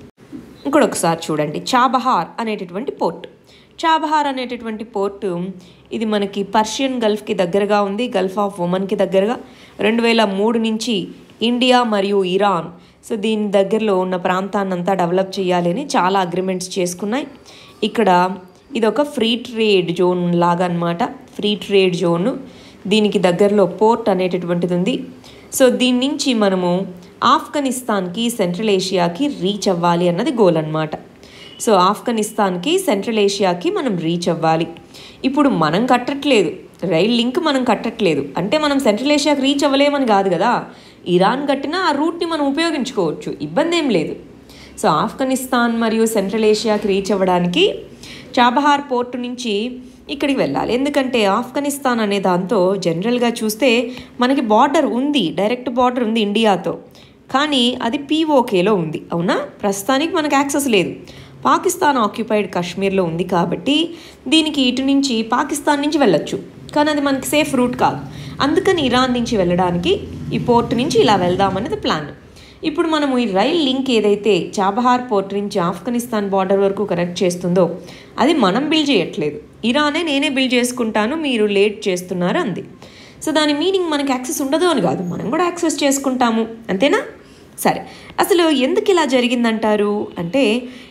ఇక్కడ ఒకసారి చూడండి, చాబహార్ అనేటటువంటి పోర్ట్. చాబహార్ అనేటటువంటి పోర్టు ఇది మనకి పర్షియన్ గల్ఫ్కి దగ్గరగా ఉంది, గల్ఫ్ ఆఫ్ ఒమన్కి దగ్గరగా. రెండు వేల మూడు నుంచి ఇండియా మరియు ఇరాన్ సో దీని దగ్గరలో ఉన్న ప్రాంతాన్నంతా డెవలప్ చేయాలి అని చాలా అగ్రిమెంట్స్ చేసుకున్నాయి. ఇక్కడ ఇది ఒక ఫ్రీ ట్రేడ్ జోన్ లాగా అన్నమాట. ఫ్రీ ట్రేడ్ జోన్, దీనికి దగ్గరలో పోర్ట్ అనేటటువంటిది ఉంది. సో దీని నుంచి మనము ఆఫ్ఘనిస్తాన్కి సెంట్రల్ ఏషియాకి రీచ్ అవ్వాలి అన్నది గోల్ అన్నమాట. సో ఆఫ్ఘనిస్తాన్కి సెంట్రల్ ఏషియాకి మనం రీచ్ అవ్వాలి. ఇప్పుడు మనం కట్టట్లేదు రైల్ లింక్, మనం కట్టట్లేదు అంటే మనం సెంట్రల్ ఏషియాకి రీచ్ అవ్వలేమని కాదు కదా. ఇరాన్ కట్టినా ఆ రూట్ని మనం ఉపయోగించుకోవచ్చు, ఇబ్బంది ఏం లేదు. సో ఆఫ్ఘనిస్తాన్ మరియు సెంట్రల్ ఏషియాకి రీచ్ అవ్వడానికి చాబహార్ పోర్టు నుంచి ఇక్కడికి వెళ్ళాలి. ఎందుకంటే ఆఫ్ఘనిస్తాన్ అనే దాంతో జనరల్గా చూస్తే మనకి బార్డర్ ఉంది, డైరెక్ట్ బార్డర్ ఉంది ఇండియాతో, కానీ అది పీఓకేలో ఉంది. అవునా, ప్రస్తుతానికి మనకు యాక్సెస్ లేదు. పాకిస్తాన్ ఆక్యుపైడ్ కాశ్మీర్లో ఉంది కాబట్టి దీనికి ఇటు నుంచి పాకిస్తాన్ నుంచి వెళ్ళొచ్చు, కానీ అది మనకి సేఫ్ రూట్ కాదు. అందుకని ఇరాన్ నుంచి వెళ్ళడానికి ఈ పోర్ట్ నుంచి ఇలా వెళ్దామనేది ప్లాన్. ఇప్పుడు మనము ఈ రైల్ లింక్ ఏదైతే చాబహార్ పోర్ట్ నుంచి ఆఫ్ఘనిస్తాన్ బార్డర్ వరకు కనెక్ట్ చేస్తుందో అది మనం బిల్డ్ చేయట్లేదు, ఇరానే నేనే బిల్డ్ చేసుకుంటాను, మీరు లేట్ చేస్తున్నారు అంది. సో దాని మీనింగ్ మనకి యాక్సెస్ ఉండదు అని కాదు, మనం కూడా యాక్సెస్ చేసుకుంటాము, అంతేనా? సరే, అసలు ఎందుకు ఇలా జరిగిందంటారు అంటే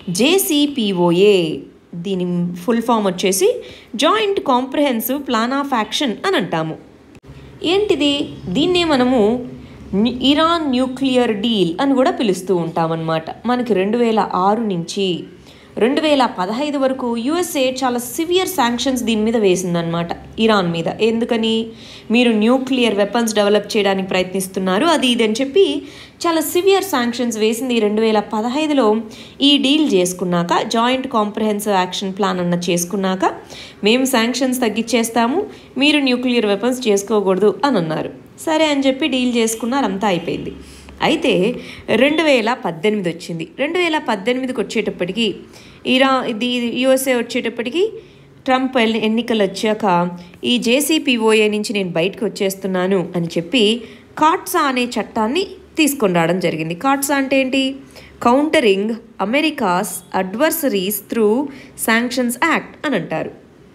జేసీపీఓఏ, దీని ఫుల్ ఫామ్ వచ్చేసి joint comprehensive plan of action అని అంటాము. ఏంటిది? దీన్నే మనము ఇరాన్ న్యూక్లియర్ డీల్ అని కూడా పిలుస్తూ ఉంటామన్నమాట. మనకి రెండు వేల ఆరు నుంచి రెండు వేల పదహైదు వరకు యుఎస్ఏ చాలా సివియర్ శాంక్షన్స్ దీని మీద వేసిందనమాట, ఇరాన్ మీద. ఎందుకని? మీరు న్యూక్లియర్ వెపన్స్ డెవలప్ చేయడానికి ప్రయత్నిస్తున్నారు అది ఇది అని చెప్పి చాలా సివియర్ శాంక్షన్స్ వేసింది. రెండు వేల పదహైదులో ఈ డీల్ చేసుకున్నాక, జాయింట్ కాంప్రహెన్సివ్ యాక్షన్ ప్లాన్ అన్న చేసుకున్నాక మేము శాంక్షన్స్ తగ్గించేస్తాము, మీరు న్యూక్లియర్ వెపన్స్ చేసుకోకూడదు అని అన్నారు. సరే అని చెప్పి డీల్ చేసుకున్నారు, అంతా అయిపోయింది. అయితే రెండు వేల పద్దెనిమిది వచ్చింది. రెండు వేల పద్దెనిమిదికి వచ్చేటప్పటికి ఇరా ఇది యుఎస్ఏ వచ్చేటప్పటికి ట్రంప్ ఎన్నికలు వచ్చాక ఈ జేసీపీఓఏ నుంచి నేను బయటకు వచ్చేస్తున్నాను అని చెప్పి కాట్సా అనే చట్టాన్ని తీసుకొని రావడం జరిగింది. కాట్సా అంటే ఏంటి? Countering America's adversaries through sanctions act అని అంటారు.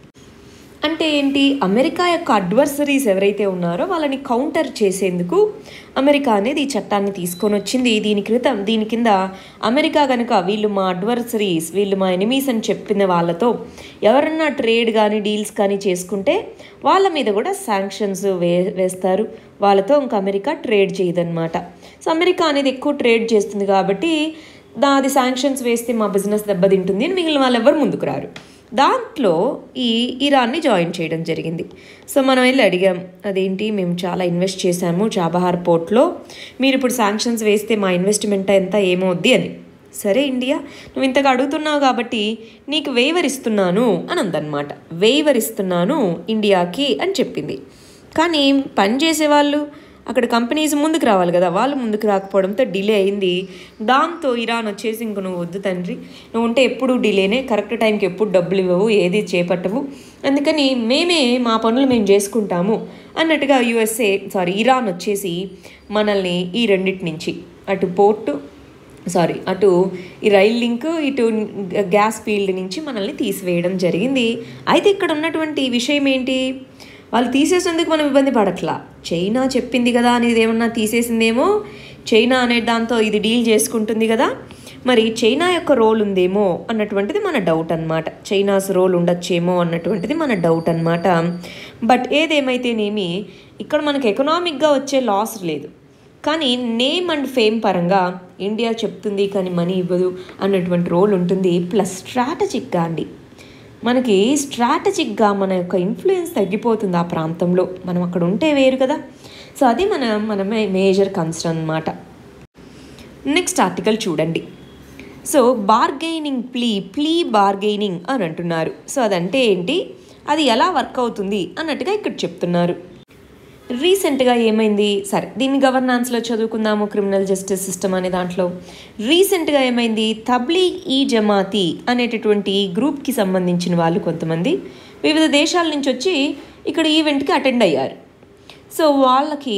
అంటే ఏంటి? అమెరికా యొక్క అడ్వర్సరీస్ ఎవరైతే ఉన్నారో వాళ్ళని కౌంటర్ చేసేందుకు అమెరికా అనేది ఈ చట్టాన్ని తీసుకొని వచ్చింది. దీని క్రితం దీని కింద అమెరికా కనుక వీళ్ళు మా అడ్వర్సరీస్, వీళ్ళు మా ఎనిమీస్ అని చెప్పిన వాళ్ళతో ఎవరన్నా ట్రేడ్ కానీ డీల్స్ కానీ చేసుకుంటే వాళ్ళ మీద కూడా శాంక్షన్స్ వే వేస్తారు వాళ్ళతో ఇంకా అమెరికా ట్రేడ్ చేయదన్నమాట. సో అమెరికా అనేది ఎక్కువ ట్రేడ్ చేస్తుంది కాబట్టి దాది శాంక్షన్స్ వేస్తే మా బిజినెస్ దెబ్బతింటుంది అని మిగిలిన వాళ్ళు ఎవరు ముందుకు రారు. దాంట్లో ఈ ఇరాన్ని జాయిన్ చేయడం జరిగింది. సో మనం వెళ్ళి అడిగాం, అదేంటి మేము చాలా ఇన్వెస్ట్ చేశాము చాబహార్ పోర్ట్లో, మీరు ఇప్పుడు శాంక్షన్స్ వేస్తే మా ఇన్వెస్ట్మెంట్ ఎంత ఏమవుద్ది అని. సరే ఇండియా, నువ్వు ఇంతగా అడుగుతున్నావు కాబట్టి నీకు వేవర్ ఇస్తున్నాను అని అందనమాట. వేవర్ ఇస్తున్నాను ఇండియాకి అని చెప్పింది. కానీ పని చేసేవాళ్ళు అక్కడ కంపెనీస్ ముందుకు రావాలి కదా, వాళ్ళు ముందుకు రాకపోవడంతో డిలే అయింది. దాంతో ఇరాన్ వచ్చేసి ఇంక నువ్వు వద్దు తండ్రి, నువ్వు ఉంటే ఎప్పుడు డిలేనే, కరెక్ట్ టైంకి ఎప్పుడు డబ్బులు ఇవ్వవు, ఏది చేపట్టవు, అందుకని మేమే మా పనులు మేము చేసుకుంటాము అన్నట్టుగా యుఎస్ఏ సారీ ఇరాన్ వచ్చేసి మనల్ని ఈ రెండింటి నుంచి అటు పోర్టు సారీ అటు ఈ రైల్ లింక్, ఇటు గ్యాస్ ఫీల్డ్ నుంచి మనల్ని తీసివేయడం జరిగింది. అయితే ఇక్కడ ఉన్నటువంటి విషయం ఏంటి, వాళ్ళు తీసేసేందుకు మనం ఇబ్బంది పడట్లా. చైనా చెప్పింది కదా అనేది ఏమన్నా తీసేసిందేమో, చైనా అనే దాంతో ఇది డీల్ చేసుకుంటుంది కదా, మరి చైనా యొక్క రోల్ ఉందేమో అన్నటువంటిది మన డౌట్ అనమాట. చైనాస్ రోల్ ఉండొచ్చేమో అన్నటువంటిది మన డౌట్ అనమాట. బట్ ఏదేమైతేనేమి ఇక్కడ మనకు ఎకనామిక్గా వచ్చే లాస్ లేదు, కానీ నేమ్ అండ్ ఫేమ్ పరంగా ఇండియా చెప్తుంది కానీ మనీ ఇవ్వదు అన్నటువంటి రోల్ ఉంటుంది. ప్లస్ స్ట్రాటజిక్గా అండి, మనకి స్ట్రాటజిక్గా మన యొక్క ఇన్ఫ్లుయెన్స్ తగ్గిపోతుంది ఆ ప్రాంతంలో, మనం అక్కడ ఉంటే వేరు కదా. సో అది మన మన మేజర్ కన్సర్న్ అన్నమాట. నెక్స్ట్ ఆర్టికల్ చూడండి. So bargaining plea plea bargaining అని అంటున్నారు. సో అదంటే ఏంటి, అది ఎలా వర్క్ అవుతుంది అన్నట్టుగా ఇక్కడ చెప్తున్నారు. రీసెంట్గా ఏమైంది, సరే దీన్ని గవర్నాన్స్లో చదువుకుందాము, క్రిమినల్ జస్టిస్ సిస్టమ్ అనే దాంట్లో. రీసెంట్గా ఏమైంది, తబ్లీగ్ ఈ జమాతీ అనేటటువంటి గ్రూప్కి సంబంధించిన వాళ్ళు కొంతమంది వివిధ దేశాల నుంచి వచ్చి ఇక్కడ ఈవెంట్కి అటెండ్ అయ్యారు. సో వాళ్ళకి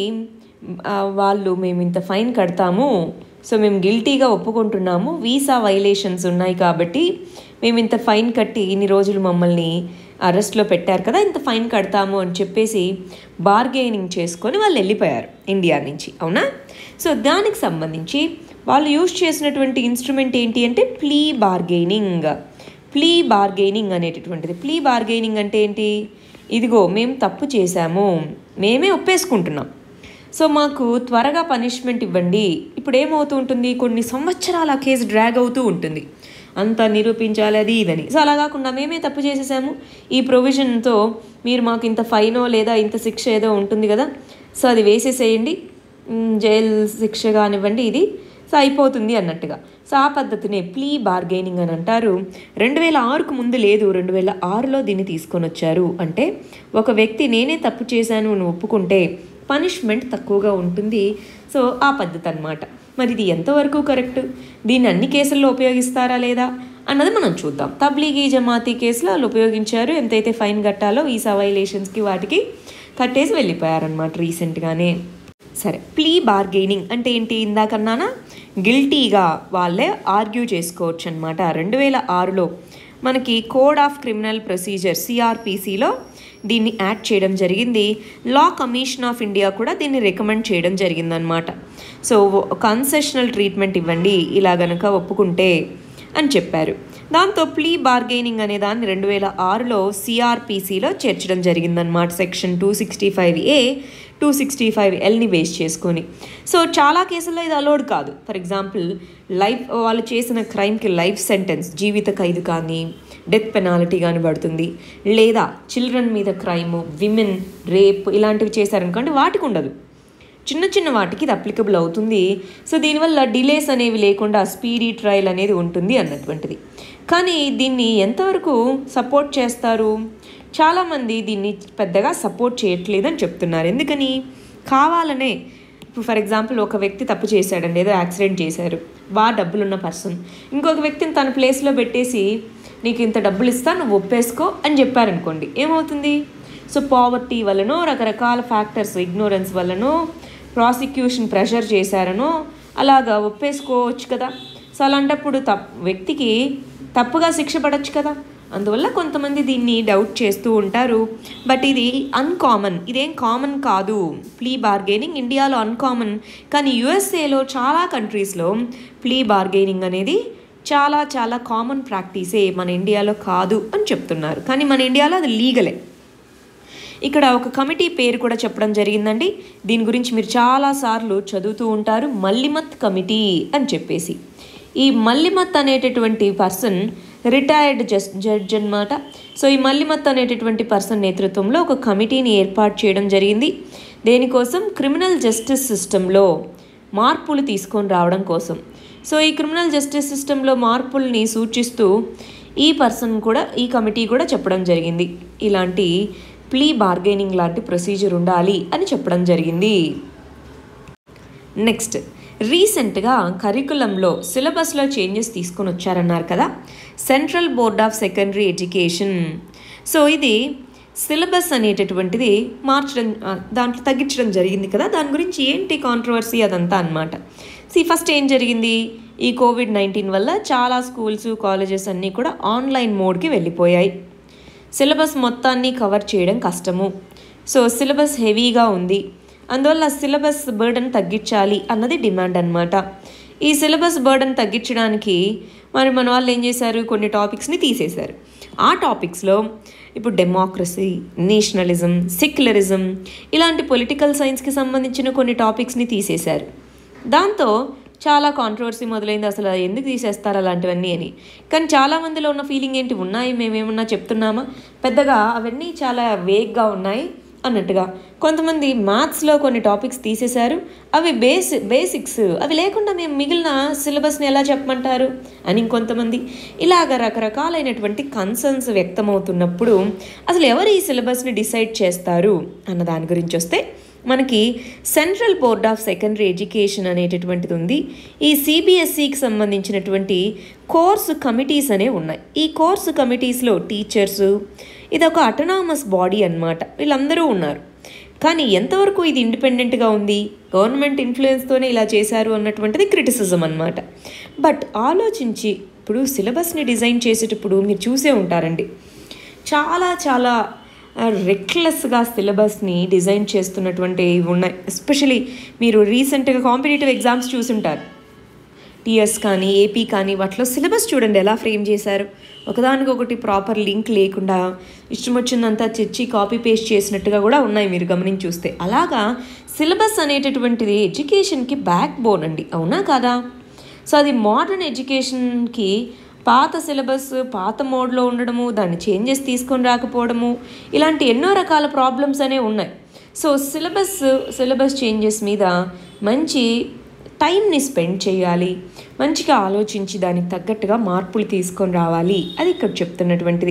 వాళ్ళు మేము ఇంత ఫైన్ కడతాము, సో మేము గిల్టీగా ఒప్పుకుంటున్నాము, వీసా వైలేషన్స్ ఉన్నాయి కాబట్టి మేము ఇంత ఫైన్ కట్టి ఇన్ని రోజులు మమ్మల్ని అరెస్ట్లో పెట్టారు కదా, ఇంత ఫైన్ కడతాము అని చెప్పేసి బార్గెయినింగ్ చేసుకొని వాళ్ళు వెళ్ళిపోయారు ఇండియా నుంచి, అవునా. సో దానికి సంబంధించి వాళ్ళు యూజ్ చేసినటువంటి ఇన్స్ట్రుమెంట్ ఏంటి అంటే ప్లీ బార్గెయినింగ్. ప్లీ బార్గెయినింగ్ అనేటటువంటిది, ప్లీ బార్గెయినింగ్ అంటే ఏంటి, ఇదిగో మేము తప్పు చేశాము, మేమే ఒప్పేసుకుంటున్నాం, సో మాకు త్వరగా పనిష్మెంట్ ఇవ్వండి. ఇప్పుడు ఏమవుతూ ఉంటుంది, కొన్ని సంవత్సరాల కేసు డ్రాగ్ అవుతూ ఉంటుంది, అంతా నిరూపించాలి అది ఇదని. సో అలా కాకుండా మేమే తప్పు చేసేసాము, ఈ ప్రొవిజన్తో మీరు మాకు ఇంత ఫైనో లేదా ఇంత శిక్ష ఏదో ఉంటుంది కదా, సో అది వేసేసేయండి, జైలు శిక్ష కానివ్వండి ఇది, సో అయిపోతుంది అన్నట్టుగా. సో ఆ పద్ధతినే ప్లీ బార్గెయినింగ్ అని అంటారు. రెండు వేల ఆరుకు ముందు లేదు, రెండు వేల ఆరులో దీన్ని తీసుకొని వచ్చారు. అంటే ఒక వ్యక్తి నేనే తప్పు చేశాను అని ఒప్పుకుంటే పనిష్మెంట్ తక్కువగా ఉంటుంది. సో ఆ పద్ధతి అన్నమాట. మరి ఇది ఎంతవరకు కరెక్ట్, దీన్ని అన్ని కేసుల్లో ఉపయోగిస్తారా లేదా అన్నది మనం చూద్దాం. తబ్లీగీ జమాతీ కేసులో వాళ్ళు ఉపయోగించారు, ఎంతైతే ఫైన్ కట్టాలో వీసా వైలేషన్స్కి వాటికి కట్టేసి వెళ్ళిపోయారనమాట రీసెంట్గానే. సరే, ప్లీ బార్గెయినింగ్ అంటే ఏంటి, ఇందాకన్నానా గిల్టీగా వాళ్ళే ఆర్గ్యూ చేసుకోవచ్చు అనమాట. రెండు వేల ఆరులో మనకి కోడ్ ఆఫ్ క్రిమినల్ ప్రొసీజర్ సిఆర్పిసిలో దీన్ని యాడ్ చేయడం జరిగింది. లా కమిషన్ ఆఫ్ ఇండియా కూడా దీన్ని రికమెండ్ చేయడం జరిగిందనమాట. సో కన్సెషనల్ ట్రీట్మెంట్ ఇవ్వండి ఇలా గనక ఒప్పుకుంటే అని చెప్పారు. దాంతో ప్లీ బార్గెయినింగ్ అనే దాన్ని రెండు వేల ఆరులో సిఆర్పిసిలో చేర్చడం జరిగిందనమాట. Section two sixty five A two sixty five ఎల్ని బేస్ చేసుకొని. సో చాలా కేసుల్లో ఇది అలౌడ్ కాదు. ఫర్ ఎగ్జాంపుల్ లైఫ్ వాళ్ళు చేసిన క్రైమ్కి లైఫ్ సెంటెన్స్, జీవిత ఖైదు కానీ డెత్ పెనాల్టీ కానీ పడుతుంది. లేదా చిల్డ్రన్ మీద క్రైమ్, విమెన్ రేప్ ఇలాంటివి చేశారనుకోండి వాటికి ఉండదు, చిన్న చిన్న వాటికి ఇది అప్లికబుల్ అవుతుంది. సో దీనివల్ల డిలేస్ అనేవి లేకుండా స్పీడీ ట్రయల్ అనేది ఉంటుంది అన్నటువంటిది. కానీ దీన్ని ఎంతవరకు సపోర్ట్ చేస్తారు, చాలామంది దీన్ని పెద్దగా సపోర్ట్ చేయట్లేదని చెప్తున్నారు. ఎందుకని, కావాలనే ఇప్పుడు ఫర్ ఎగ్జాంపుల్ ఒక వ్యక్తి తప్పు చేశాడండి, ఏదో యాక్సిడెంట్ చేశారు, బాగా డబ్బులున్న పర్సన్ ఇంకొక వ్యక్తిని తన ప్లేస్లో పెట్టేసి నీకు ఇంత డబ్బులు ఇస్తా నువ్వు ఒప్పేసుకో అని చెప్పారనుకోండి, ఏమవుతుంది. సో పావర్టీ వల్లనో రకరకాల ఫ్యాక్టర్స్, ఇగ్నోరెన్స్ వల్లనో ప్రాసిక్యూషన్ ప్రెషర్ చేశారనో అలాగా ఒప్పేసుకోవచ్చు కదా. సో అలాంటప్పుడు తప్ వ్యక్తికి తప్పుగా శిక్ష పడవచ్చు కదా. అందువల్ల కొంతమంది దీన్ని డౌట్ చేస్తూ ఉంటారు. బట్ ఇది అన్కామన్, ఇదేం కామన్ కాదు. ప్లీ బార్గెయినింగ్ ఇండియాలో అన్కామన్, కానీ యుఎస్ఏలో చాలా కంట్రీస్లో ప్లీ బార్గెయినింగ్ అనేది చాలా చాలా కామన్ ప్రాక్టీసే, మన ఇండియాలో కాదు అని చెప్తున్నారు. కానీ మన ఇండియాలో అది లీగలే. ఇక్కడ ఒక కమిటీ పేరు కూడా చెప్పడం జరిగిందండి. దీని గురించి మీరు చాలాసార్లు చదువుతూ ఉంటారు, మల్లిమత్ కమిటీ అని చెప్పేసి. ఈ మల్లిమత్ అనేటటువంటి పర్సన్ రిటైర్డ్ జస్ జడ్జ్ అనమాట. సో ఈ మల్లిమత్ అనేటటువంటి పర్సన్ నేతృత్వంలో ఒక కమిటీని ఏర్పాటు చేయడం జరిగింది. దేనికోసం, క్రిమినల్ జస్టిస్ సిస్టంలో మార్పులు తీసుకొని రావడం కోసం. సో ఈ క్రిమినల్ జస్టిస్ సిస్టంలో మార్పుల్ని సూచిస్తూ ఈ పర్సన్ కూడా, ఈ కమిటీ కూడా చెప్పడం జరిగింది, ఇలాంటి ప్లీ బార్గెయినింగ్ లాంటి ప్రొసీజర్ ఉండాలి అని చెప్పడం జరిగింది. నెక్స్ట్, రీసెంట్గా కరికులంలో సిలబస్లో చేంజెస్ తీసుకొని వచ్చారన్నారు కదా central board of secondary education. So ఇది సిలబస్ అనేటటువంటిది మార్చడం, దాంట్లో తగ్గించడం జరిగింది కదా. దాని గురించి ఏంటి కాంట్రవర్సీ అదంతా అన్నమాట. సి ఫస్ట్ ఏం జరిగింది, ఈ కోవిడ్ నైన్టీన్ వల్ల చాలా స్కూల్స్ కాలేజెస్ అన్నీ కూడా ఆన్లైన్ మోడ్కి వెళ్ళిపోయాయి. సిలబస్ మొత్తాన్ని కవర్ చేయడం కష్టము. సో సిలబస్ హెవీగా ఉంది, అందువల్ల సిలబస్ బర్డన్ తగ్గించాలి అన్నది డిమాండ్ అనమాట. ఈ సిలబస్ బర్డన్ తగ్గించడానికి మరి మన వాళ్ళు ఏం చేశారు, కొన్ని టాపిక్స్ని తీసేశారు. ఆ టాపిక్స్లో ఇప్పుడు డెమోక్రసీ, నేషనలిజం, సెక్యులరిజం ఇలాంటి పొలిటికల్ సైన్స్కి సంబంధించిన కొన్ని టాపిక్స్ని తీసేశారు. దాంతో చాలా కాంట్రవర్సీ మొదలైంది, అసలు ఎందుకు తీసేస్తారు అలాంటివన్నీ అని. కానీ చాలామందిలో ఉన్న ఫీలింగ్ ఏంటి, ఉన్నాయి మేమేమన్నా చెప్తున్నామా, పెద్దగా అవన్నీ చాలా వేగ్గా ఉన్నాయి అన్నట్టుగా. కొంతమంది మ్యాథ్స్లో కొన్ని టాపిక్స్ తీసేశారు, అవి బేస్ బేసిక్స్ అవి లేకుండా మేము మిగిలిన సిలబస్ని ఎలా చెప్పమంటారు అని ఇంకొంతమంది. ఇలాగ రకరకాలైనటువంటి కన్సర్న్స్ వ్యక్తమవుతున్నప్పుడు అసలు ఎవరు ఈ సిలబస్ని డిసైడ్ చేస్తారు అన్న దాని గురించి వస్తే మనకి central board of secondary education అనేటటువంటిది ఉంది. ఈ సిబిఎస్ఈకి సంబంధించినటువంటి కోర్సు కమిటీస్ అనేవి ఉన్నాయి. ఈ కోర్సు కమిటీస్లో టీచర్సు, ఇది ఒక అటోనామస్ బాడీ అన్నమాట, వీళ్ళందరూ ఉన్నారు. కానీ ఎంతవరకు ఇది ఇండిపెండెంట్గా ఉంది, గవర్నమెంట్ ఇన్ఫ్లుయెన్స్తోనే ఇలా చేశారు అన్నటువంటిది క్రిటిసిజం అన్నమాట. బట్ ఆలోచించి ఇప్పుడు సిలబస్ని డిజైన్ చేసేటప్పుడు మీరు చూసే ఉంటారండి, చాలా చాలా రెక్లెస్గా సిలబస్ని డిజైన్ చేస్తున్నటువంటి ఉన్నాయి. ఎస్పెషలీ మీరు రీసెంట్గా కాంపిటేటివ్ ఎగ్జామ్స్ చూసుంటారు, టీఎస్ కానీ ఏపీ కానీ, వాటిలో సిలబస్ చూడండి ఎలా ఫ్రేమ్ చేశారు. ఒకదానికొకటి ప్రాపర్ లింక్ లేకుండా ఇష్టం వచ్చిందంతా తెచ్చి కాపీ పేస్ట్ చేసినట్టుగా కూడా ఉన్నాయి మీరు గమనించి చూస్తే. అలాగా సిలబస్ అనేటటువంటిది ఎడ్యుకేషన్కి బ్యాక్ బోన్ అండి, అవునా కాదా? సో అది మోడర్న్ ఎడ్యుకేషన్కి పాత సిలబస్ పాత మోడ్లో ఉండడము, దాన్ని చేంజెస్ తీసుకొని రాకపోవడము, ఇలాంటి ఎన్నో రకాల ప్రాబ్లమ్స్ అనేవి ఉన్నాయి. సో సిలబస్ సిలబస్ చేంజెస్ మీద మంచి టైంని స్పెండ్ చేయాలి, మంచిగా ఆలోచించి దానికి తగ్గట్టుగా మార్పులు తీసుకొని రావాలి, అది ఇక్కడ చెప్తున్నటువంటిది.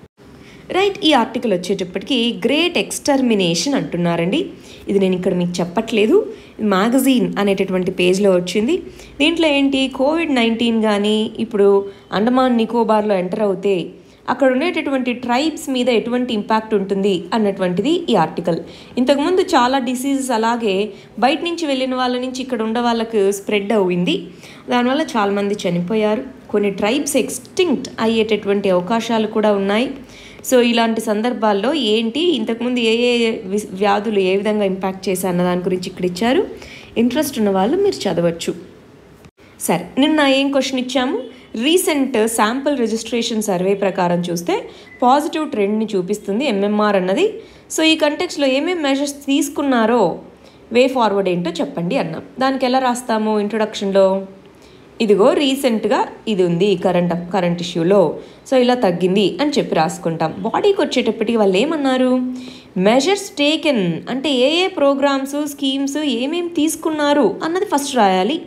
రైట్, ఈ ఆర్టికల్ వచ్చేటప్పటికి గ్రేట్ ఎక్స్టర్మినేషన్ అంటున్నారండి. ఇది నేను ఇక్కడ మీకు చెప్పట్లేదు, మ్యాగజైన్ అనేటటువంటి పేజ్లో వచ్చింది. దీంట్లో ఏంటి, కోవిడ్ నైన్టీన్ కానీ ఇప్పుడు అండమాన్ నికోబార్లో ఎంటర్ అవుతే అక్కడ ఉండేటటువంటి ట్రైబ్స్ మీద ఎటువంటి ఇంపాక్ట్ ఉంటుంది అన్నటువంటిది ఈ ఆర్టికల్. ఇంతకుముందు చాలా డిసీజెస్ అలాగే బయట నుంచి వెళ్ళిన వాళ్ళ నుంచి ఇక్కడ ఉండే వాళ్ళకు స్ప్రెడ్ అయింది, దానివల్ల చాలామంది చనిపోయారు, కొన్ని ట్రైబ్స్ ఎక్స్టింక్ట్ అయ్యేటటువంటి అవకాశాలు కూడా ఉన్నాయి. సో ఇలాంటి సందర్భాల్లో ఏంటి, ఇంతకుముందు ఏ ఏ వ్యాధులు ఏ విధంగా ఇంపాక్ట్ చేశాయి అన్న దాని గురించి ఇక్కడ ఇచ్చారు. ఇంట్రెస్ట్ ఉన్న వాళ్ళు మీరు చదవచ్చు. సరే, నిన్న ఏం క్వశ్చన్ ఇచ్చాము, రీసెంట్ శాంపుల్ రిజిస్ట్రేషన్ సర్వే ప్రకారం చూస్తే పాజిటివ్ ట్రెండ్ని చూపిస్తుంది ఎంఎంఆర్ అన్నది. సో ఈ కంటెక్స్లో ఏమేమి మెజర్స్ తీసుకున్నారో వే ఫార్వర్డ్ ఏంటో చెప్పండి అన్నాం. దానికి ఎలా రాస్తాము, ఇంట్రొడక్షన్లో ఇదిగో రీసెంట్గా ఇది ఉంది కరెంట్ కరెంట్ ఇష్యూలో, సో ఇలా తగ్గింది అని చెప్పి రాసుకుంటాం. బాడీకి వచ్చేటప్పటికి వాళ్ళు ఏమన్నారు, మెజర్స్ టేకెన్ అంటే ఏ ఏ ప్రోగ్రామ్స్ స్కీమ్స్ ఏమేమి తీసుకున్నారు అన్నది ఫస్ట్ రాయాలి.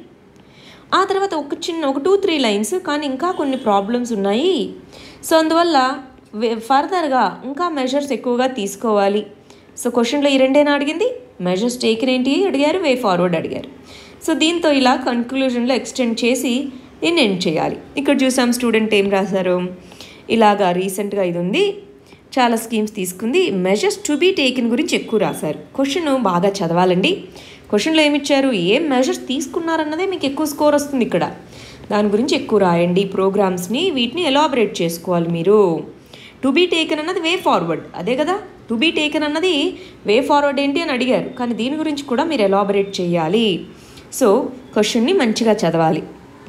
ఆ తర్వాత ఒక చిన్న ఒక టూ త్రీ లైన్స్ కానీ ఇంకా కొన్ని ప్రాబ్లమ్స్ ఉన్నాయి, సో అందువల్ల ఫర్దర్గా ఇంకా మెజర్స్ ఎక్కువగా తీసుకోవాలి. సో క్వశ్చన్లో ఈ రెండేనా అడిగింది, మెజర్స్ టేకెన్ ఏంటి అడిగారు, వే ఫార్వర్డ్ అడిగారు. సో దీంతో ఇలా కన్క్లూజన్లో ఎక్స్టెండ్ చేసి దీన్ని ఎండ్ చేయాలి. ఇక్కడ చూసాం స్టూడెంట్ ఏం రాశారు, ఇలాగా రీసెంట్గా ఇది ఉంది, చాలా స్కీమ్స్ తీసుకుంది, మెజర్స్ టు బీ టేకెన్ గురించి ఎక్కువ రాశారు. క్వశ్చన్ బాగా చదవాలండి. క్వశ్చన్లో ఏమిచ్చారు, ఏం మెజర్స్ తీసుకున్నారన్నదే మీకు ఎక్కువ స్కోర్ వస్తుంది ఇక్కడ, దాని గురించి ఎక్కువ రాయండి. ప్రోగ్రామ్స్ని వీటిని ఎలాబరేట్ చేసుకోవాలి మీరు. టు బీ టేకెన్ అన్నది వే ఫార్వర్డ్, అదే కదా, టు బీ టేకెన్ అన్నది వే ఫార్వర్డ్ ఏంటి అని అడిగారు, కానీ దీని గురించి కూడా మీరు ఎలాబరేట్ చేయాలి. సో క్వశ్చన్ని మంచిగా చదవాలి.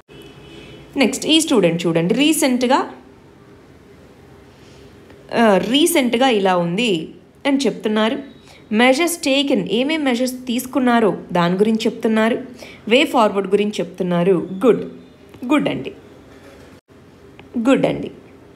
నెక్స్ట్ ఈ స్టూడెంట్ చూడండి, రీసెంట్గా రీసెంట్గా ఇలా ఉంది అని చెప్తున్నారు. మెజర్స్ టేకెన్ ఏమేం మెజర్స్ తీసుకున్నారో దాని గురించి చెప్తున్నారు, వే ఫార్వర్డ్ గురించి చెప్తున్నారు. గుడ్ గుడ్ అండి గుడ్ అండి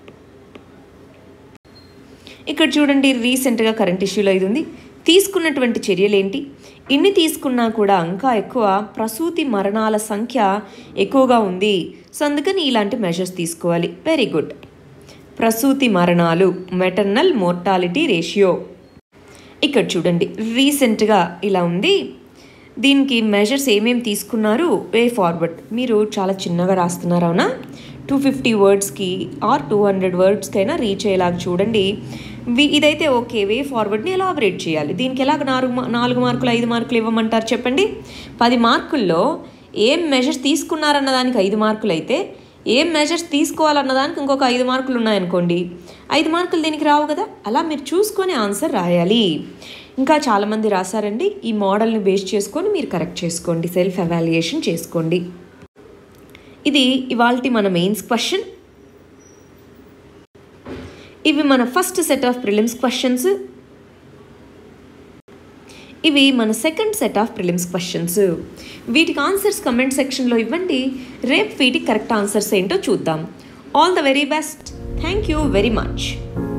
ఇక్కడ చూడండి, రీసెంట్గా కరెంట్ ఇష్యూలో ఇది ఉంది, తీసుకున్నటువంటి చర్యలు ఏంటి, ఇన్ని తీసుకున్నా కూడా ఇంకా ఎక్కువ ప్రసూతి మరణాల సంఖ్య ఎక్కువగా ఉంది, సో అందుకని ఇలాంటి మెజర్స్ తీసుకోవాలి. Very good. ప్రసూతి మరణాలు మెటర్నల్ మోర్టాలిటీ రేషియో ఇక్కడ చూడండి, రీసెంట్గా ఇలా ఉంది, దీనికి మెజర్స్ ఏమేమి తీసుకున్నారు, వే ఫార్వర్డ్. మీరు చాలా చిన్నగా రాస్తున్నారు అవునా, టూ ఫిఫ్టీ వర్డ్స్కి ఆర్ టూ హండ్రెడ్ వర్డ్స్కైనా రీచ్ అయ్యేలాగా చూడండి. ఇదైతే ఓకే, వే ఫార్వర్డ్ని ఎలాబరేట్ చేయాలి. దీనికి ఎలాగ నాలుగు నాలుగు మార్కులు ఐదు మార్కులు ఇవ్వమంటారు చెప్పండి. పది మార్కుల్లో ఏం మెజర్స్ తీసుకున్నారన్న దానికి ఐదు మార్కులు అయితే ఏం మెజర్స్ తీసుకోవాలన్న దానికి ఇంకొక ఐదు మార్కులు ఉన్నాయనుకోండి, ఐదు మార్కులు దీనికి రావు కదా. అలా మీరు చూసుకొని ఆన్సర్ రాయాలి. ఇంకా చాలామంది రాశారండి. ఈ మోడల్ని బేస్ చేసుకొని మీరు కరెక్ట్ చేసుకోండి, సెల్ఫ్ ఎవాల్యుయేషన్ చేసుకోండి. ఇది ఇవాల్టి మన మెయిన్స్ క్వశ్చన్. ఇవి మన first set of prelims questions. ఇవి మన second set of prelims questions. వీటికి ఆన్సర్స్ కమెంట్ సెక్షన్లో ఇవ్వండి. రేపు వీటికి కరెక్ట్ ఆన్సర్స్ ఏంటో చూద్దాం. All the very best. Thank you very much.